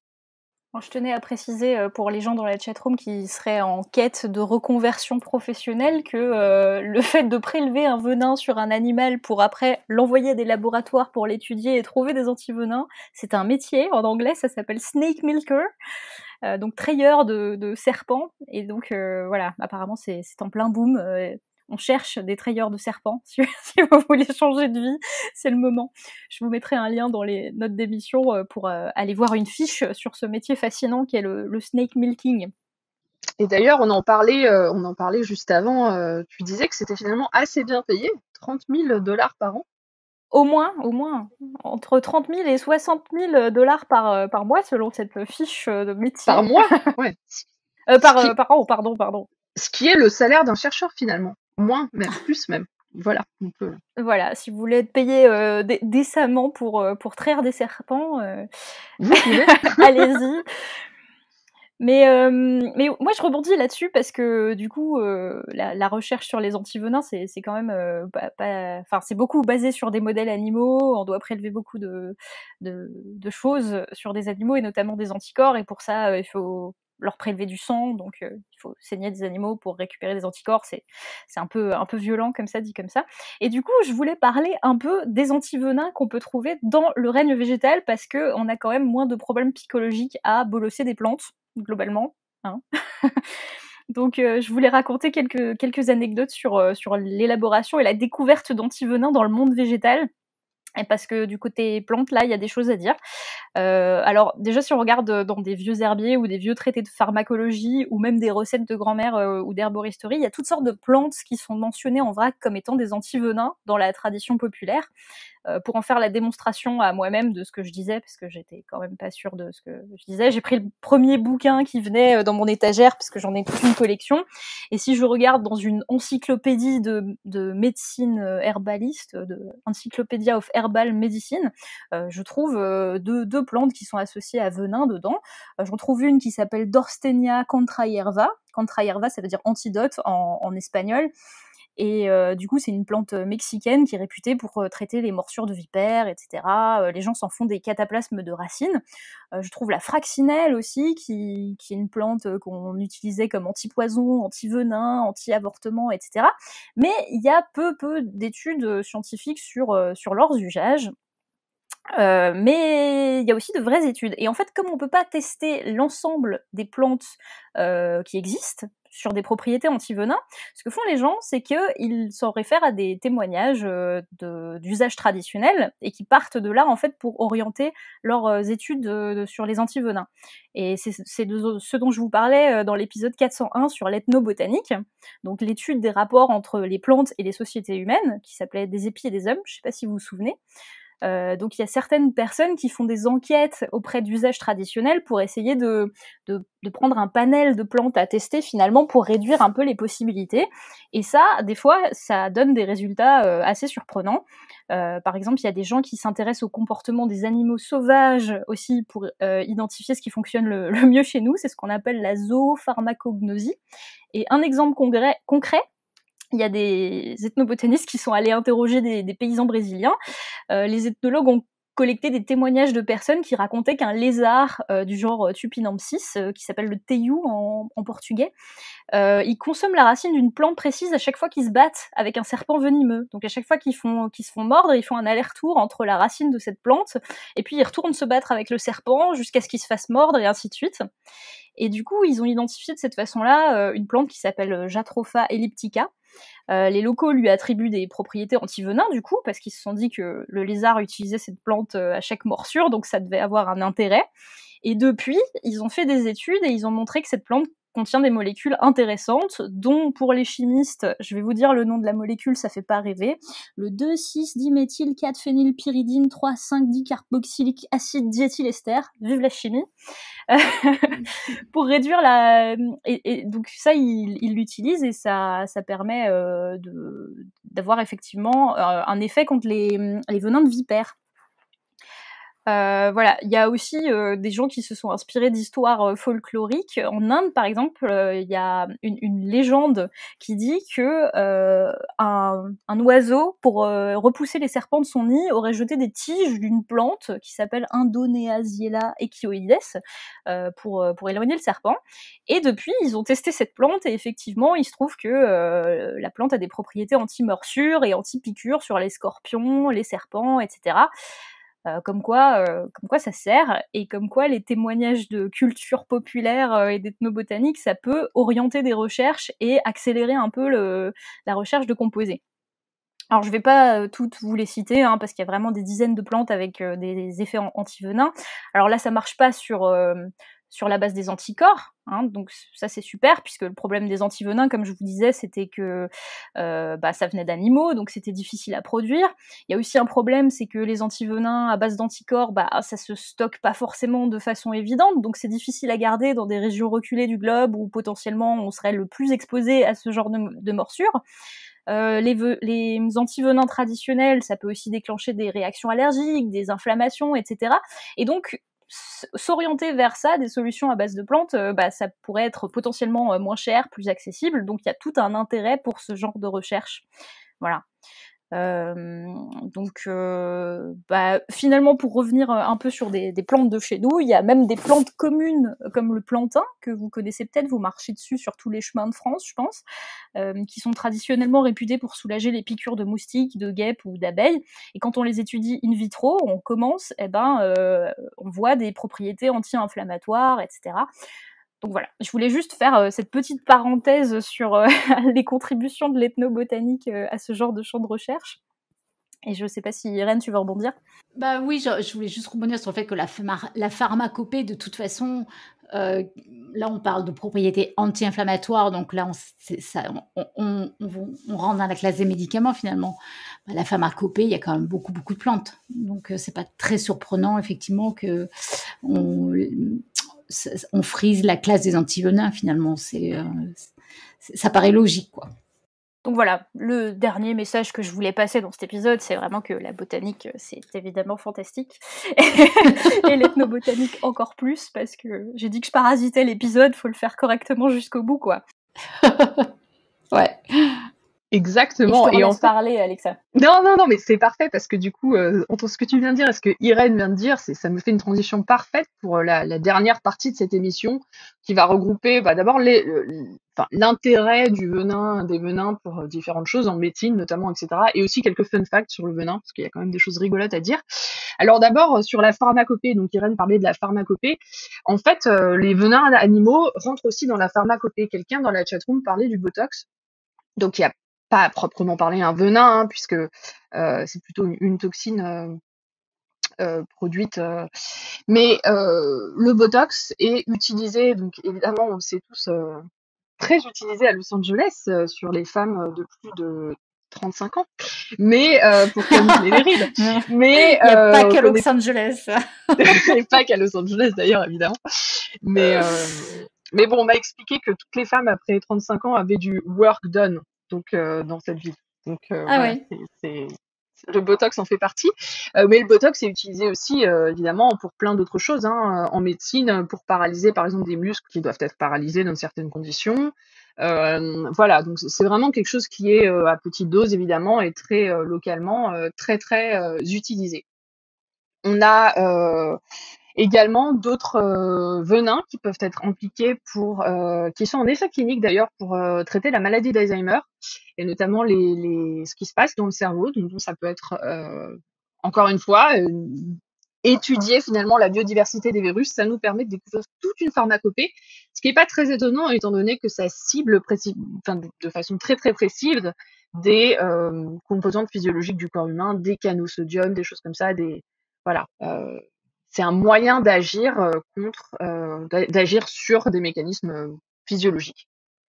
Je tenais à préciser pour les gens dans la chatroom qui seraient en quête de reconversion professionnelle que le fait de prélever un venin sur un animal pour après l'envoyer à des laboratoires pour l'étudier et trouver des antivenins, c'est un métier. En anglais, ça s'appelle snake milker, donc trayeur de serpents. Et donc voilà, apparemment c'est en plein boom. On cherche des trayeurs de serpents. Si vous voulez changer de vie, c'est le moment. Je vous mettrai un lien dans les notes d'émission pour aller voir une fiche sur ce métier fascinant qui est le snake milking. Et d'ailleurs, on en parlait juste avant. Tu disais que c'était finalement assez bien payé, $30,000 par an. Au moins, entre 30 000 et 60 000 dollars par mois, selon cette fiche de métier. Par mois, ouais. Par an, pardon. Ce qui est le salaire d'un chercheur finalement. Moins, même plus même. Voilà. Voilà, si vous voulez être payé décemment pour traire des serpents, vous pouvez. Allez-y. Mais moi je rebondis là-dessus parce que du coup la recherche sur les antivenins c'est quand même c'est beaucoup basé sur des modèles animaux. On doit prélever beaucoup de choses sur des animaux et notamment des anticorps, et pour ça il faut leur prélever du sang, donc il faut saigner des animaux pour récupérer des anticorps. C'est un peu violent comme ça, dit comme ça. Et du coup je voulais parler un peu des antivenins qu'on peut trouver dans le règne végétal, parce que on a quand même moins de problèmes psychologiques à bolosser des plantes globalement, hein. Donc je voulais raconter quelques anecdotes sur l'élaboration et la découverte d'antivenins dans le monde végétal. Et parce que du côté plante, là, il y a des choses à dire. Alors déjà, si on regarde dans des vieux herbiers ou des vieux traités de pharmacologie ou même des recettes de grand-mère ou d'herboristerie, il y a toutes sortes de plantes qui sont mentionnées en vrac comme étant des antivenins dans la tradition populaire. Pour en faire la démonstration à moi-même de ce que je disais, parce que j'étais quand même pas sûre de ce que je disais, j'ai pris le premier bouquin qui venait dans mon étagère, parce que j'en ai toute une collection, et si je regarde dans une encyclopédie de médecine herbaliste, de Encyclopedia of Herbal Medicine, je trouve deux plantes qui sont associées à venin dedans. J'en trouve une qui s'appelle Dorstenia contrahierva. Contrahierva, ça veut dire antidote en espagnol. Et du coup, c'est une plante mexicaine qui est réputée pour traiter les morsures de vipères, etc. Les gens s'en font des cataplasmes de racines. Je trouve la fraxinelle aussi, qui est une plante qu'on utilisait comme anti-poison, anti-venin, anti-avortement, etc. Mais il y a peu d'études scientifiques sur leurs usages. Mais il y a aussi de vraies études. Et en fait, comme on peut pas tester l'ensemble des plantes qui existent sur des propriétés anti-venin, ce que font les gens, c'est qu'ils s'en réfèrent à des témoignages d'usage traditionnel et qui partent de là en fait pour orienter leurs études sur les anti-venins. Et c'est de ce dont je vous parlais dans l'épisode 401 sur l'ethnobotanique, donc l'étude des rapports entre les plantes et les sociétés humaines, qui s'appelait Des épis et des hommes, je sais pas si vous vous souvenez. Donc il y a certaines personnes qui font des enquêtes auprès d'usages traditionnels pour essayer de prendre un panel de plantes à tester finalement pour réduire un peu les possibilités. Et ça, des fois, ça donne des résultats assez surprenants. Par exemple, il y a des gens qui s'intéressent au comportement des animaux sauvages aussi pour identifier ce qui fonctionne le mieux chez nous. C'est ce qu'on appelle la zoopharmacognosie. Et un exemple concret, il y a des ethnobotanistes qui sont allés interroger des paysans brésiliens. Les ethnologues ont collecté des témoignages de personnes qui racontaient qu'un lézard du genre Tupinambsis, qui s'appelle le teiu en portugais, il consomme la racine d'une plante précise à chaque fois qu'ils se battent avec un serpent venimeux. Donc à chaque fois qu'ils se font mordre, ils font un aller-retour entre la racine de cette plante, et puis ils retournent se battre avec le serpent jusqu'à ce qu'ils se fassent mordre, et ainsi de suite. Et du coup, ils ont identifié de cette façon-là une plante qui s'appelle Jatropha elliptica. Les locaux lui attribuent des propriétés anti-venin du coup, parce qu'ils se sont dit que le lézard utilisait cette plante à chaque morsure, donc ça devait avoir un intérêt. Et depuis, ils ont fait des études et ils ont montré que cette plante contient des molécules intéressantes, dont pour les chimistes, je vais vous dire le nom de la molécule, ça fait pas rêver, le 2,6-diméthyl-4-phénylpyridine 3,5-dicarboxylique acide diéthylester, vive la chimie, pour réduire et donc ça, il l'utilise et ça permet d'avoir effectivement un effet contre les venins de vipères. Voilà, il y a aussi des gens qui se sont inspirés d'histoires folkloriques. En Inde, par exemple, il y a une légende qui dit que un oiseau, pour repousser les serpents de son nid, aurait jeté des tiges d'une plante qui s'appelle Indoneasiella equioides pour éloigner le serpent. Et depuis, ils ont testé cette plante et effectivement, il se trouve que la plante a des propriétés anti-morsures et anti-piqûres sur les scorpions, les serpents, etc. Comme quoi ça sert, et comme quoi les témoignages de culture populaire et d'ethnobotanique, ça peut orienter des recherches et accélérer un peu la recherche de composés. Alors je vais pas toutes vous les citer, hein, parce qu'il y a vraiment des dizaines de plantes avec des effets anti-venins. Alors là, ça marche pas sur la base des anticorps, hein, donc ça c'est super, puisque le problème des antivenins, comme je vous disais, c'était que ça venait d'animaux, donc c'était difficile à produire. Il y a aussi un problème, c'est que les antivenins à base d'anticorps, ça se stocke pas forcément de façon évidente, donc c'est difficile à garder dans des régions reculées du globe où potentiellement on serait le plus exposé à ce genre de morsures. Les antivenins traditionnels, ça peut aussi déclencher des réactions allergiques, des inflammations, etc. Et donc, s'orienter vers ça, des solutions à base de plantes, ça pourrait être potentiellement moins cher, plus accessible. Donc, il y a tout un intérêt pour ce genre de recherche. Voilà. Finalement, pour revenir un peu sur des plantes de chez nous, il y a même des plantes communes comme le plantain, que vous connaissez peut-être, vous marchez dessus sur tous les chemins de France, je pense, qui sont traditionnellement réputés pour soulager les piqûres de moustiques, de guêpes ou d'abeilles. Et quand on les étudie in vitro, on commence, on voit des propriétés anti-inflammatoires, etc. Donc voilà, je voulais juste faire cette petite parenthèse sur les contributions de l'ethnobotanique à ce genre de champ de recherche. Et je ne sais pas si, Irène, tu veux rebondir ? Bah oui, je voulais juste rebondir sur le fait que la pharmacopée, de toute façon, là on parle de propriétés anti-inflammatoires, donc là on rentre dans la classe des médicaments finalement. La pharmacopée, il y a quand même beaucoup de plantes, donc c'est pas très surprenant effectivement que on frise la classe des antivenins finalement, ça paraît logique quoi. Donc voilà, le dernier message que je voulais passer dans cet épisode, c'est vraiment que la botanique, c'est évidemment fantastique. Et l'ethnobotanique encore plus, parce que j'ai dit que je parasitais l'épisode, faut le faire correctement jusqu'au bout, quoi. Ouais. Et je Exactement. te Et en laisse fait, parler, Alexa. non, mais c'est parfait parce que du coup, entre ce que tu viens de dire et ce que Irène vient de dire, ça me fait une transition parfaite pour la dernière partie de cette émission qui va regrouper d'abord enfin, l'intérêt des venins pour différentes choses en médecine notamment, etc. Et aussi quelques fun facts sur le venin parce qu'il y a quand même des choses rigolotes à dire. Alors d'abord, sur la pharmacopée, donc Irène parlait de la pharmacopée. En fait, les venins animaux rentrent aussi dans la pharmacopée. Quelqu'un dans la chatroom parlait du Botox. Donc il n'y a pas à proprement parler un venin, hein, puisque c'est plutôt une toxine produite. Mais le Botox est utilisé, donc évidemment, on le sait tous, très utilisé à Los Angeles sur les femmes de plus de 35 ans, mais pour camoufler les rides. Mais Il n'y a pas on qu'à connaît Los Angeles. et pas qu'à Los Angeles d'ailleurs, évidemment. Mais, mais bon, on m'a expliqué que toutes les femmes après 35 ans avaient du work done donc, dans cette vie. Donc Ah voilà, oui. le Botox en fait partie. Mais le Botox est utilisé aussi, évidemment, pour plein d'autres choses, hein, en médecine, pour paralyser par exemple des muscles qui doivent être paralysés dans certaines conditions. Voilà, donc c'est vraiment quelque chose qui est à petite dose évidemment et très localement très utilisé. On a également d'autres venins qui peuvent être impliqués qui sont en essai clinique d'ailleurs pour traiter la maladie d'Alzheimer et notamment ce qui se passe dans le cerveau. Donc ça peut être encore une fois étudier finalement la biodiversité des virus. Ça nous permet de découvrir toute une pharmacopée, ce qui n'est pas très étonnant étant donné que ça cible de façon très précise des composantes physiologiques du corps humain, des canaux sodium, des choses comme ça, voilà. C'est un moyen d'agir d'agir sur des mécanismes physiologiques.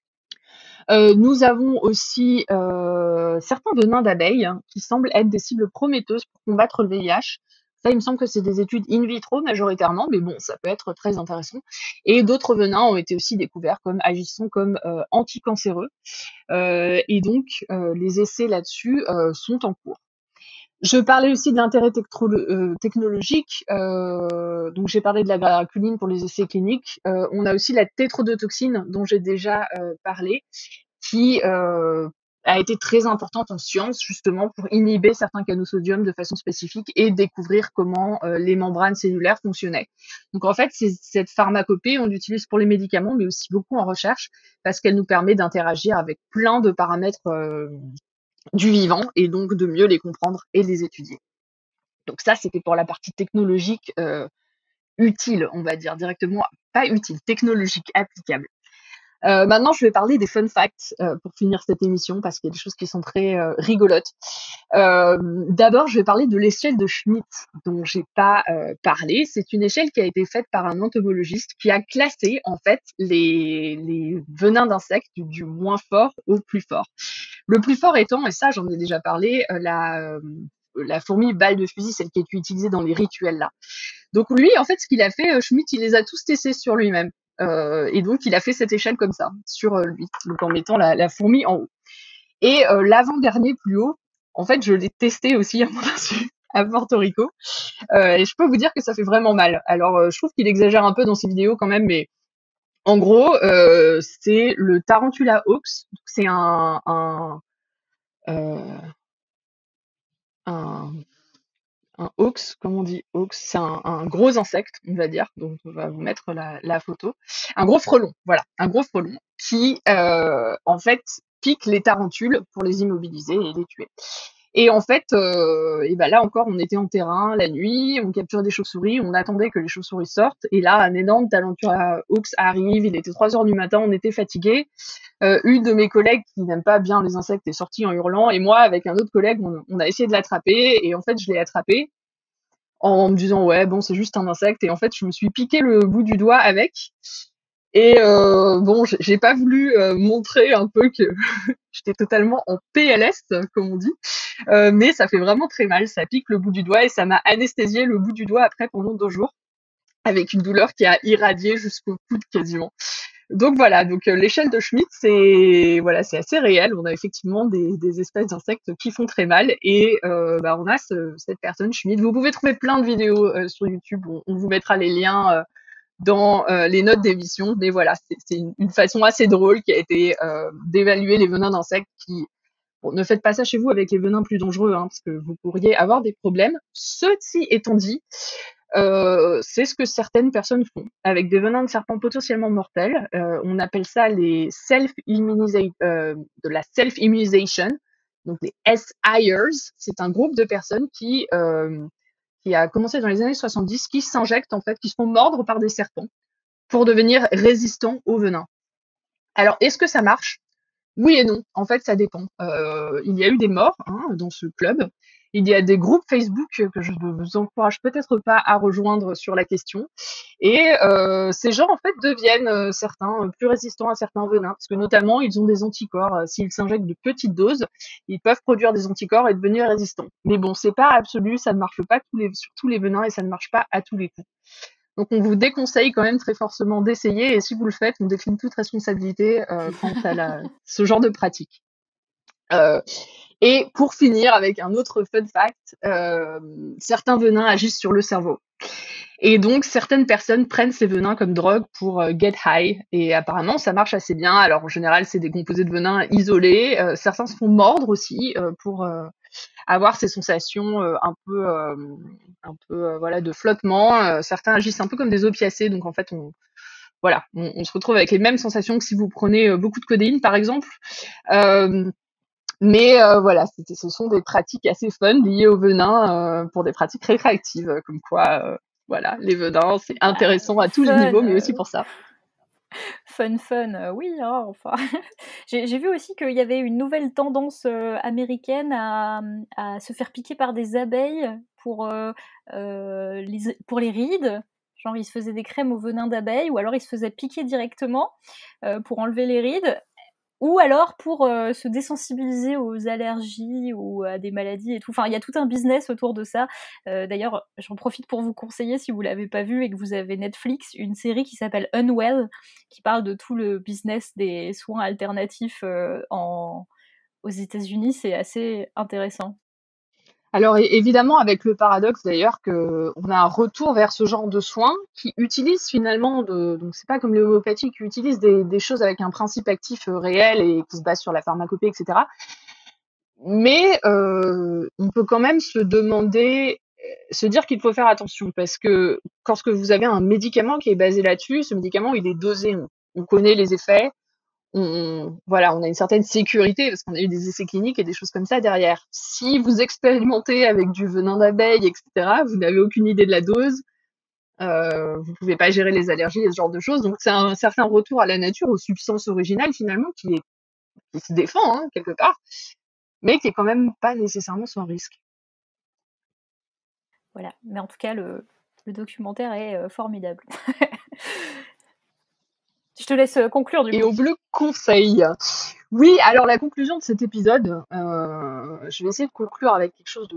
Nous avons aussi certains venins d'abeilles qui semblent être des cibles prometteuses pour combattre le VIH. Ça, il me semble que c'est des études in vitro majoritairement, mais bon, ça peut être très intéressant. Et d'autres venins ont été aussi découverts comme agissant comme anticancéreux. Et donc, les essais là-dessus sont en cours. Je parlais aussi de l'intérêt technologique. Donc, j'ai parlé de la graculine pour les essais cliniques. On a aussi la tétrodotoxine dont j'ai déjà parlé, qui a été très importante en sciences, justement, pour inhiber certains canaux sodium de façon spécifique et découvrir comment les membranes cellulaires fonctionnaient. Donc, en fait, cette pharmacopée, on l'utilise pour les médicaments, mais aussi beaucoup en recherche, parce qu'elle nous permet d'interagir avec plein de paramètres du vivant et donc de mieux les comprendre et les étudier. Donc ça, c'était pour la partie technologique utile, on va dire directement, pas utile, technologique, applicable. Maintenant, je vais parler des fun facts pour finir cette émission parce qu'il y a des choses qui sont très rigolotes. D'abord, je vais parler de l'échelle de Schmidt dont j'ai pas parlé. C'est une échelle qui a été faite par un entomologiste qui a classé en fait les venins d'insectes du moins fort au plus fort. Le plus fort étant, et ça j'en ai déjà parlé, la fourmi balle de fusil, celle qui est utilisée dans les rituels là. Donc lui, en fait, ce qu'il a fait, Schmidt, il les a tous testés sur lui-même. Et donc, il a fait cette échelle comme ça, sur lui, donc en mettant la fourmi en haut. Et l'avant-dernier plus haut, en fait, je l'ai testé aussi à mon insu à Porto Rico. Et je peux vous dire que ça fait vraiment mal. Alors, je trouve qu'il exagère un peu dans ses vidéos quand même, mais en gros, c'est le Tarantula Hawks. C'est un hawks, comment on dit hawks, c'est un gros insecte, on va dire, donc on va vous mettre la photo. Un gros frelon, voilà, un gros frelon qui, en fait, pique les tarentules pour les immobiliser et les tuer. Et en fait, et ben là encore, on était en terrain la nuit, on capturait des chauves-souris, on attendait que les chauves-souris sortent, et là, un énorme Tarantula hawks arrive, il était 3 heures du matin, on était fatigués. Une de mes collègues qui n'aime pas bien les insectes est sortie en hurlant, et moi, avec un autre collègue, on a essayé de l'attraper, et en fait, je l'ai attrapé en me disant ouais bon c'est juste un insecte, et en fait je me suis piqué le bout du doigt avec, et bon j'ai pas voulu montrer un peu que j'étais totalement en PLS comme on dit, mais ça fait vraiment très mal, ça pique le bout du doigt et ça m'a anesthésié le bout du doigt après pendant 2 jours avec une douleur qui a irradié jusqu'au coude quasiment. Donc voilà, donc l'échelle de Schmidt, c'est assez réel. On a effectivement des espèces d'insectes qui font très mal, et on a cette personne Schmidt. Vous pouvez trouver plein de vidéos sur YouTube. On vous mettra les liens dans les notes d'émission. Mais voilà, c'est une façon assez drôle qui a été d'évaluer les venins d'insectes qui Bon, ne faites pas ça chez vous avec les venins plus dangereux, hein, parce que vous pourriez avoir des problèmes. Ceci étant dit, c'est ce que certaines personnes font avec des venins de serpents potentiellement mortels. On appelle ça les de la self-immunization, donc les SIers. C'est un groupe de personnes qui a commencé dans les années 70, qui s'injectent en fait, qui se font mordre par des serpents pour devenir résistants au venin. Alors, est-ce que ça marche? Oui et non. En fait, ça dépend. Il y a eu des morts dans ce club. Il y a des groupes Facebook que je ne vous encourage peut-être pas à rejoindre sur la question. Et ces gens, en fait, deviennent certains plus résistants à certains venins, parce que notamment, ils ont des anticorps. S'ils s'injectent de petites doses, ils peuvent produire des anticorps et devenir résistants. Mais bon, c'est pas absolu, ça ne marche pas sur tous les venins et ça ne marche pas à tous les coups. Donc on vous déconseille quand même très fortement d'essayer, et si vous le faites, on décline toute responsabilité quant à ce genre de pratique. Et pour finir avec un autre fun fact, certains venins agissent sur le cerveau. Et donc certaines personnes prennent ces venins comme drogue pour get high, et apparemment ça marche assez bien. Alors en général c'est des composés de venin isolés, certains se font mordre aussi pour avoir ces sensations un peu voilà, de flottement. Certains agissent un peu comme des opiacés, donc en fait on se retrouve avec les mêmes sensations que si vous prenez beaucoup de codéine par exemple. Mais voilà, ce sont des pratiques assez fun liées au venin pour des pratiques récréatives, comme quoi voilà, les venins c'est intéressant à tous les niveaux, mais aussi pour ça. Fun, oui, hein, enfin. J'ai vu aussi qu'il y avait une nouvelle tendance américaine à se faire piquer par des abeilles pour les rides. Genre, ils se faisaient des crèmes au venin d'abeille, ou alors ils se faisaient piquer directement pour enlever les rides, ou alors pour se désensibiliser aux allergies ou à des maladies et tout. Enfin, il y a tout un business autour de ça. D'ailleurs, j'en profite pour vous conseiller, si vous l'avez pas vu et que vous avez Netflix, une série qui s'appelle Unwell, qui parle de tout le business des soins alternatifs aux États-Unis. C'est assez intéressant. Alors évidemment, avec le paradoxe d'ailleurs qu'on a un retour vers ce genre de soins qui utilisent finalement, donc c'est pas comme l'homéopathie, qui utilise des choses avec un principe actif réel et qui se base sur la pharmacopée, etc. Mais on peut quand même se dire qu'il faut faire attention, parce que quand vous avez un médicament qui est basé là-dessus, ce médicament il est dosé, on connaît les effets. On a une certaine sécurité parce qu'on a eu des essais cliniques et des choses comme ça derrière. Si vous expérimentez avec du venin d'abeille, etc., vous n'avez aucune idée de la dose, vous pouvez pas gérer les allergies et ce genre de choses. Donc c'est un certain retour à la nature, aux substances originales finalement, qui se défend quelque part, mais qui est quand même pas nécessairement sans risque. Voilà, mais en tout cas le documentaire est formidable. Je te laisse conclure du coup. Et on vous le conseille. Oui, alors la conclusion de cet épisode, je vais essayer de conclure avec quelque chose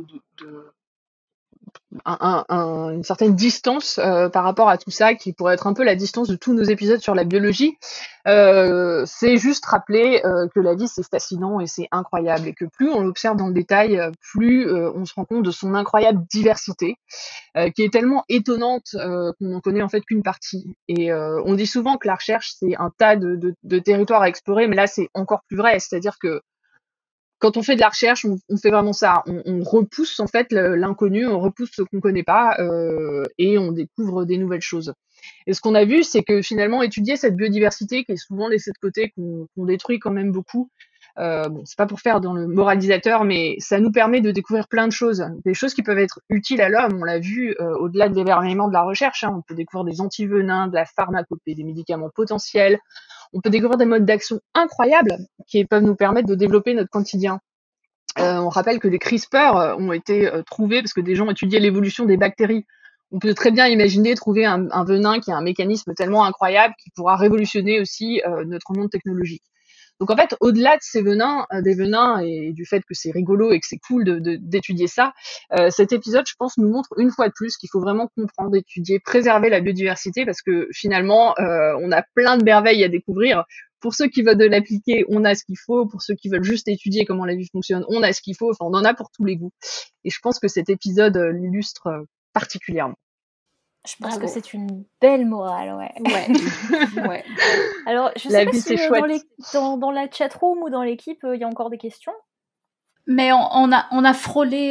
une certaine distance par rapport à tout ça, qui pourrait être un peu la distance de tous nos épisodes sur la biologie. C'est juste rappeler que la vie c'est fascinant et c'est incroyable, et que plus on l'observe dans le détail, plus on se rend compte de son incroyable diversité, qui est tellement étonnante qu'on n'en connaît en fait qu'une partie. Et on dit souvent que la recherche c'est un tas de territoires à explorer, mais là c'est encore plus vrai, c'est-à-dire que quand on fait de la recherche, on fait vraiment ça. On repousse en fait l'inconnu, on repousse ce qu'on connaît pas, et on découvre des nouvelles choses. Et ce qu'on a vu, c'est que finalement étudier cette biodiversité qui est souvent laissée de côté, qu'on détruit quand même beaucoup. C'est pas pour faire dans le moralisateur, mais ça nous permet de découvrir plein de choses, des choses qui peuvent être utiles à l'homme. On l'a vu au-delà de l'émerveillement de la recherche. On peut découvrir des antivenins, de la pharmacopée, des médicaments potentiels. On peut découvrir des modes d'action incroyables qui peuvent nous permettre de développer notre quotidien. On rappelle que les CRISPR ont été trouvés parce que des gens étudiaient l'évolution des bactéries. On peut très bien imaginer trouver un venin qui a un mécanisme tellement incroyable qui pourra révolutionner aussi notre monde technologique. Donc en fait, au-delà de ces venins, des venins, et du fait que c'est rigolo et que c'est cool d'étudier ça, cet épisode, je pense, nous montre une fois de plus qu'il faut vraiment comprendre, étudier, préserver la biodiversité, parce que finalement, on a plein de merveilles à découvrir. Pour ceux qui veulent de l'appliquer, on a ce qu'il faut. Pour ceux qui veulent juste étudier comment la vie fonctionne, on a ce qu'il faut. Enfin, on en a pour tous les goûts. Et je pense que cet épisode l'illustre particulièrement. Je pense que c'est une belle morale, ouais. Ouais. Alors, je sais pas si dans la chatroom ou dans l'équipe, il y a encore des questions. Mais on a frôlé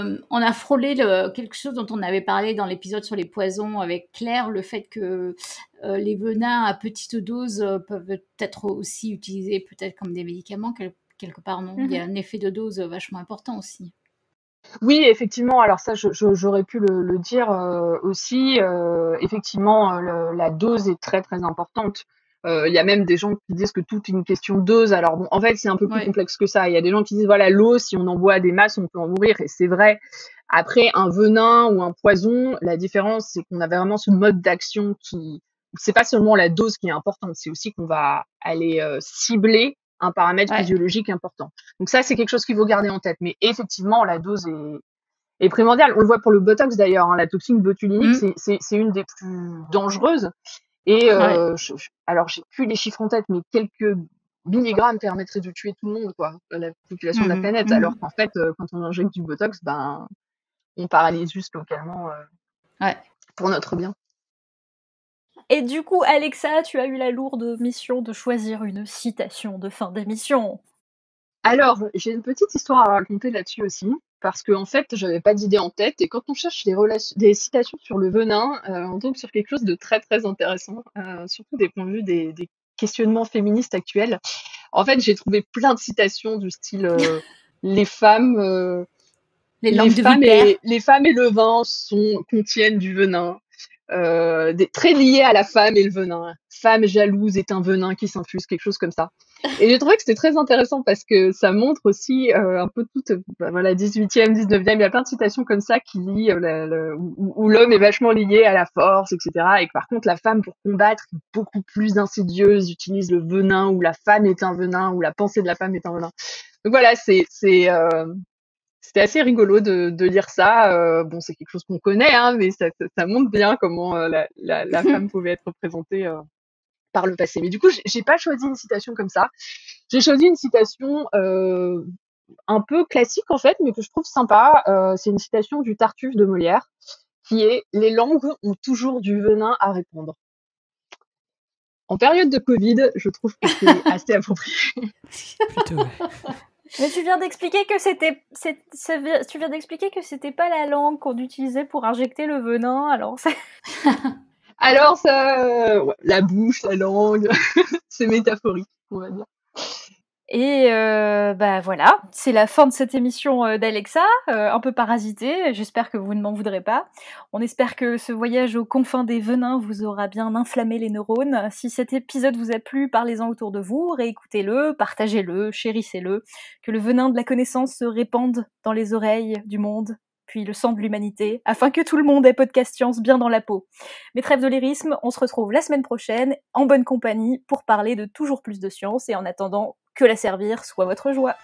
quelque chose dont on avait parlé dans l'épisode sur les poisons avec Claire, le fait que les venins à petite dose peuvent être aussi utilisés peut-être comme des médicaments quelque part, non? Il y a un effet de dose vachement important aussi. Oui, effectivement. Alors ça, j'aurais pu le dire aussi. Effectivement, la dose est très très importante. Il y a même des gens qui disent que tout est une question de dose. Alors bon, en fait, c'est un peu plus Ouais. complexe que ça. Il y a des gens qui disent voilà, l'eau, si on en boit des masses, on peut en mourir. Et c'est vrai. Après, un venin ou un poison, la différence, c'est qu'on a vraiment ce mode d'action qui, c'est pas seulement la dose qui est importante, c'est aussi qu'on va aller cibler un paramètre Ouais. physiologique important. Donc ça, c'est quelque chose qu'il faut garder en tête. Mais effectivement, la dose est primordiale. On le voit pour le Botox d'ailleurs, hein, la toxine botuliниque, c'est une des plus dangereuses. Et Ouais. alors, j'ai plus les chiffres en tête, mais quelques milligrammes permettraient de tuer tout le monde, quoi, la population de la planète. Alors qu'en fait, quand on injecte du Botox, ben, on paralyse juste localement Ouais. pour notre bien. Et du coup, Alexa, tu as eu la lourde mission de choisir une citation de fin d'émission. Alors, j'ai une petite histoire à raconter là-dessus aussi, parce que en fait, j'avais pas d'idée en tête, et quand on cherche des citations sur le venin, on tombe sur quelque chose de très très intéressant, surtout des points de vue des questionnements féministes actuels. En fait, j'ai trouvé plein de citations du style les femmes, Les langues de vipère. les femmes et le vin contiennent du venin. Très liés à la femme et le venin. Femme jalouse est un venin qui s'infuse, quelque chose comme ça. Et j'ai trouvé que c'était très intéressant parce que ça montre aussi un peu toute, voilà, 18e, 19e, il y a plein de citations comme ça qui lient où l'homme est vachement lié à la force, etc. Et que par contre la femme, pour combattre, est beaucoup plus insidieuse, utilise le venin, ou la femme est un venin, ou la pensée de la femme est un venin. Donc voilà, c'était assez rigolo de lire ça. Bon, c'est quelque chose qu'on connaît, hein, mais ça montre bien comment la femme pouvait être représentée par le passé. Mais du coup, j'ai pas choisi une citation comme ça. J'ai choisi une citation un peu classique en fait, mais que je trouve sympa. C'est une citation du Tartuffe de Molière, qui est « Les langues ont toujours du venin à répandre ». En période de Covid, je trouve que c'est assez approprié. Plutôt, ouais. Mais tu viens d'expliquer que c'était pas la langue qu'on utilisait pour injecter le venin, alors Alors ça, ouais, la bouche, la langue, c'est métaphorique, on va dire. Et bah voilà, c'est la fin de cette émission d'Alexa, un peu parasitée, j'espère que vous ne m'en voudrez pas. On espère que ce voyage aux confins des venins vous aura bien inflammé les neurones. Si cet épisode vous a plu, parlez-en autour de vous, réécoutez-le, partagez-le, chérissez-le, que le venin de la connaissance se répande dans les oreilles du monde, puis le sang de l'humanité, afin que tout le monde ait podcast science bien dans la peau. Mais trêve de lyrisme, on se retrouve la semaine prochaine, en bonne compagnie, pour parler de toujours plus de science, et en attendant, que la servir soit votre joie.